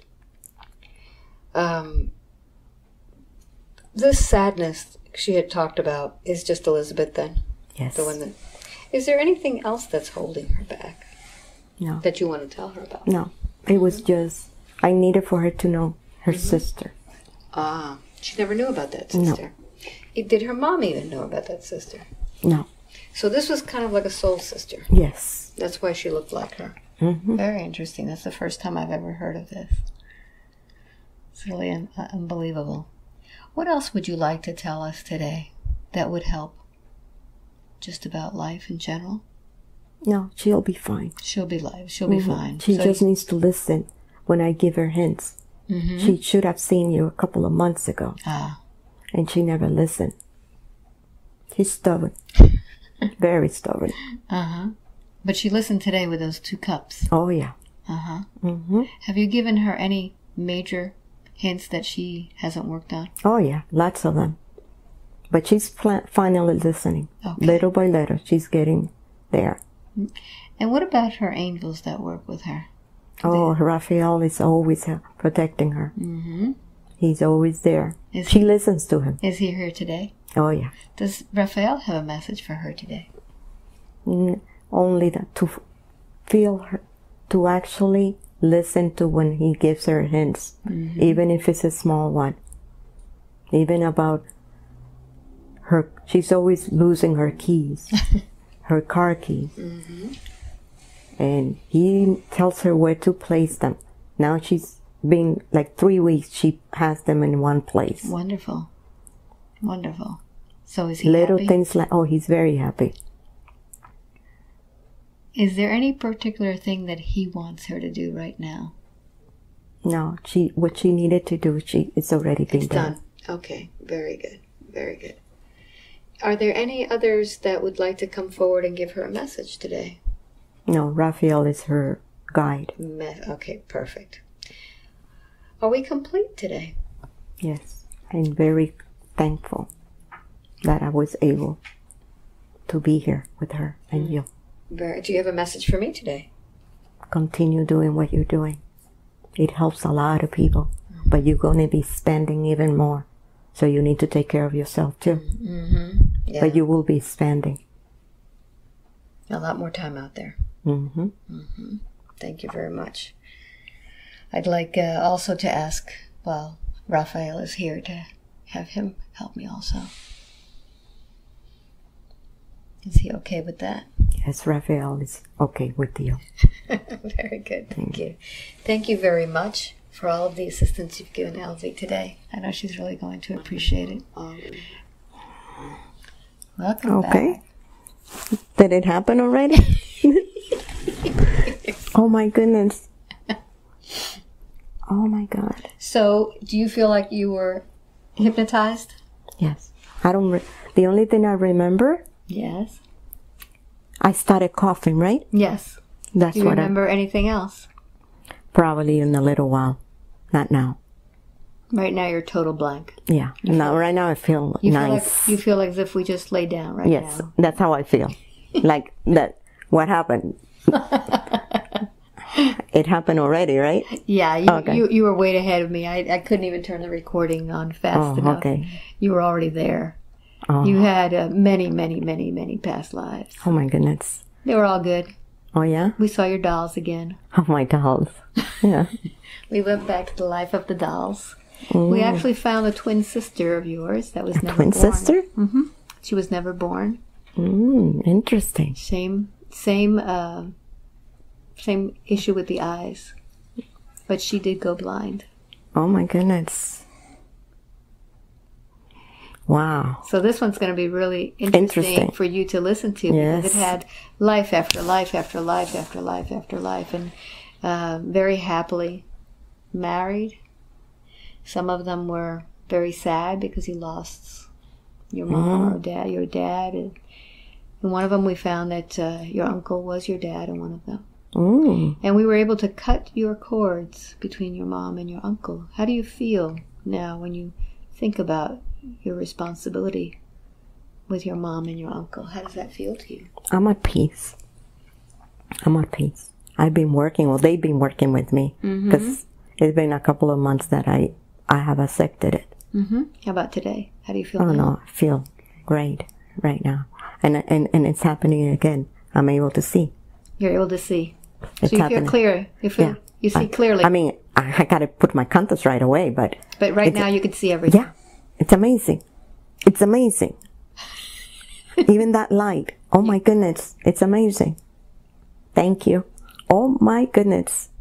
This sadness she had talked about is just Elizabeth then? Yes. The one that... Is there anything else that's holding her back? No. That you want to tell her about? No. It was just, I needed for her to know her sister. Ah. She never knew about that sister. No. Did her mom even know about that sister? No. So this was kind of like a soul sister. Yes. That's why she looked like her. Mm-hmm. Very interesting. That's the first time I've ever heard of this. It's really unbelievable. What else would you like to tell us today that would help? Just about life in general? No, she'll be fine. She'll be live. She'll be fine. She just needs to listen when I give her hints. Mm-hmm. She should have seen you a couple of months ago. Ah. And she never listened. She's stubborn. Very stubborn. Uh-huh. But she listened today with those 2 cups. Oh, yeah. Uh-huh. Mm-hmm. Have you given her any major hints that she hasn't worked on? Oh, yeah. Lots of them. But she's finally listening. Okay. Little by little, she's getting there. And what about her angels that work with her? Oh, Raphael is always protecting her. Mm-hmm. He's always there. She listens to him. Is he here today? Oh, yeah. Does Raphael have a message for her today? Only that to feel her, to actually listen to when he gives her hints, even if it's a small one. Even about her, she's always losing her keys, her car keys. Mm-hmm. And he tells her where to place them. Now she's been like 3 weeks, she has them in one place. Wonderful. Wonderful. So is he Little happy? things like, oh, he's very happy. Is there any particular thing that he wants her to do right now? No, what she needed to do, it's already been done. Okay, very good. Very good. Are there any others that would like to come forward and give her a message today? No, Raphael is her guide. Okay, perfect. Are we complete today? Yes, I'm very thankful that I was able to be here with her and you. Do you have a message for me today? Continue doing what you're doing. It helps a lot of people, but you're going to be spending even more. So you need to take care of yourself too. Mm-hmm. Yeah. But you will be spending a lot more time out there. Mm-hmm. Mm-hmm. Thank you very much. I'd like also to ask, well, Raphael is here, to have him help me also. Is he okay with that? Yes, Raphael is okay with you. Very good. Thank you. Thank you very much for all of the assistance you've given Elvie today. I know she's really going to appreciate it. Welcome back. Did it happen already? Oh my goodness. Oh my God. So, do you feel like you were hypnotized? Yes. The only thing I remember. Yes. I started coughing, right? Yes. That's do you remember anything else? Probably in a little while. Not now. Right now, you're total blank. Yeah. Now, right now, I feel nice. You feel like as if we just lay down right now. Yes, that's how I feel. Like that. What happened? It happened already, right? Yeah, you were way ahead of me. I couldn't even turn the recording on fast enough. Okay. You were already there. Oh. You had many, many, many, many past lives. Oh my goodness. They were all good. Oh yeah? We saw your dolls again. Oh, my dolls. Yeah. We went back to the life of the dolls. We actually found a twin sister of yours that was never born. Twin sister? Mm-hmm. She was never born. Interesting. Same issue with the eyes, but she did go blind. Oh my goodness. Wow. So this one's going to be really interesting for you to listen to, because it had life after life after life after life after life, and very happily married. Some of them were very sad because you lost your mom or dad, your dad. And in one of them we found that your uncle was your dad in one of them. And we were able to cut your cords between your mom and your uncle. How do you feel now when you think about your responsibility with your mom and your uncle? How does that feel to you? I'm at peace. I'm at peace. I've been working, they've been working with me, because it's been a couple of months that I have accepted it. How about today? How do you feel now? No, I feel great right now. And it's happening again. I'm able to see. You're able to see. It's so you happening. feel clear. You see clearly. I mean, I got to put my contacts right away, but right now you can see everything. Yeah, it's amazing. It's amazing. Even that light. Oh my goodness, it's amazing. Thank you. Oh my goodness.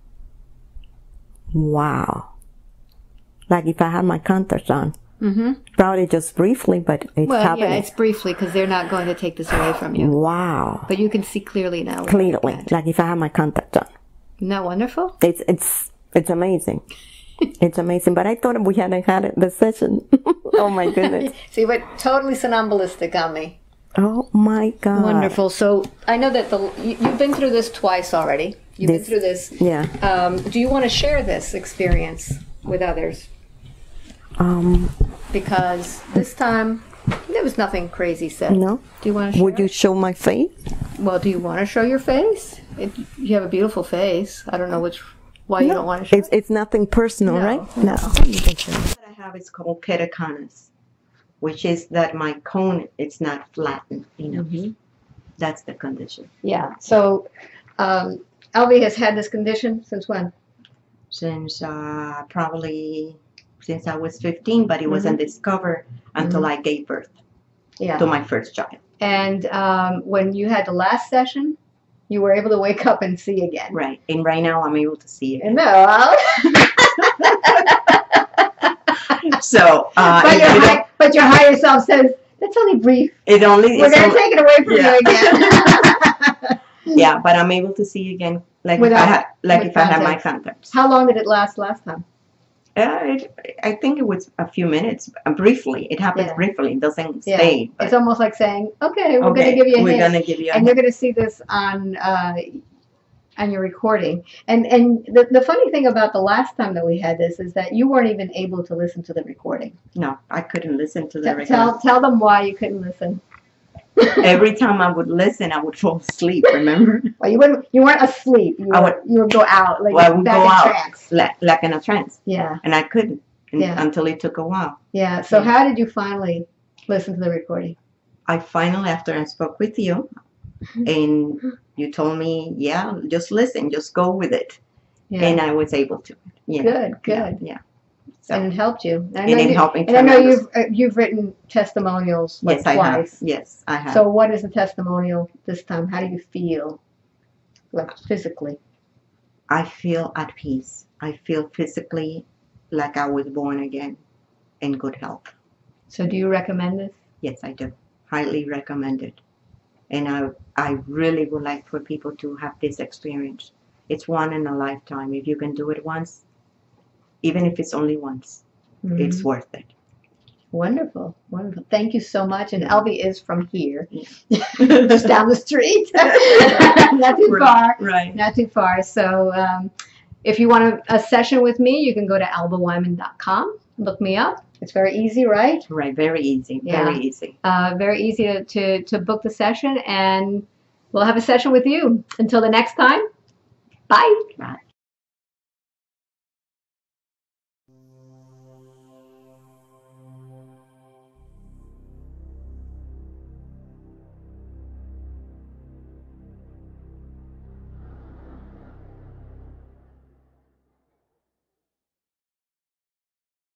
Wow. Like if I had my contacts on. Probably just briefly, but it's happening. Yeah, it's briefly, because they're not going to take this away from you. Wow. But you can see clearly now. Clearly, like if I had my contacts on. Isn't that wonderful? It's amazing. It's amazing. But I thought we hadn't had the session. Oh my goodness. So you went totally somnambulistic on me. Oh my God. Wonderful. So I know that you've been through this twice already. You've been through this. Yeah. Do you want to share this experience with others? Because this time there was nothing crazy said. No. Do you want to share? Would you show my face? Well, do you want to show your face? You have a beautiful face. I don't know why you don't want to show it. It's nothing personal, right? No. What I have is called keratoconus, which is that my cone, it's not flattened, That's the condition. Yeah. So, Albi has had this condition since when? Since probably since I was 15, but it wasn't discovered until I gave birth to my first child. And when you had the last session, you were able to wake up and see again. Right. And right now I'm able to see again. No. So, but your higher self says, that's only brief. We're going to take it away from you again. Yeah, but I'm able to see again, like if I had my contacts. How long did it last time? I think it was a few minutes, briefly. It happens briefly. It doesn't stay. It's almost like saying, okay, we're going to give you a hint. We're going to give you a hint. And you're going to see this on your recording. And the funny thing about the last time that we had this is that you weren't even able to listen to the recording. No, I couldn't listen to the recording. Tell them why you couldn't listen. Every time I would listen, I would fall asleep, remember? Well, you weren't asleep. You would go out, like I would back go in out, trance. like in a trance. Yeah. And I couldn't until it took a while. Yeah. So how did you finally listen to the recording? I finally, after I spoke with you, and you told me, just listen, just go with it. Yeah. And I was able to. Yeah. Good. Yeah. So, and it helped you. And I know you've written testimonials twice. I have. Yes, I have. So what is the testimonial this time? How do you feel, like physically? I feel at peace. I feel physically like I was born again, in good health. So do you recommend this? Yes, I do. Highly recommend it. And I really would like for people to have this experience. It's one in a lifetime. If you can do it once, even if it's only once, it's worth it. Wonderful. Thank you so much. And Albi is from here, just down the street, not too far. Right. Not too far. So If you want a session with me, you can go to albaweinman.com. Look me up. It's very easy, right? Right, very easy. Yeah. Very easy. Very easy to book the session, and we'll have a session with you. Until the next time, bye. Right.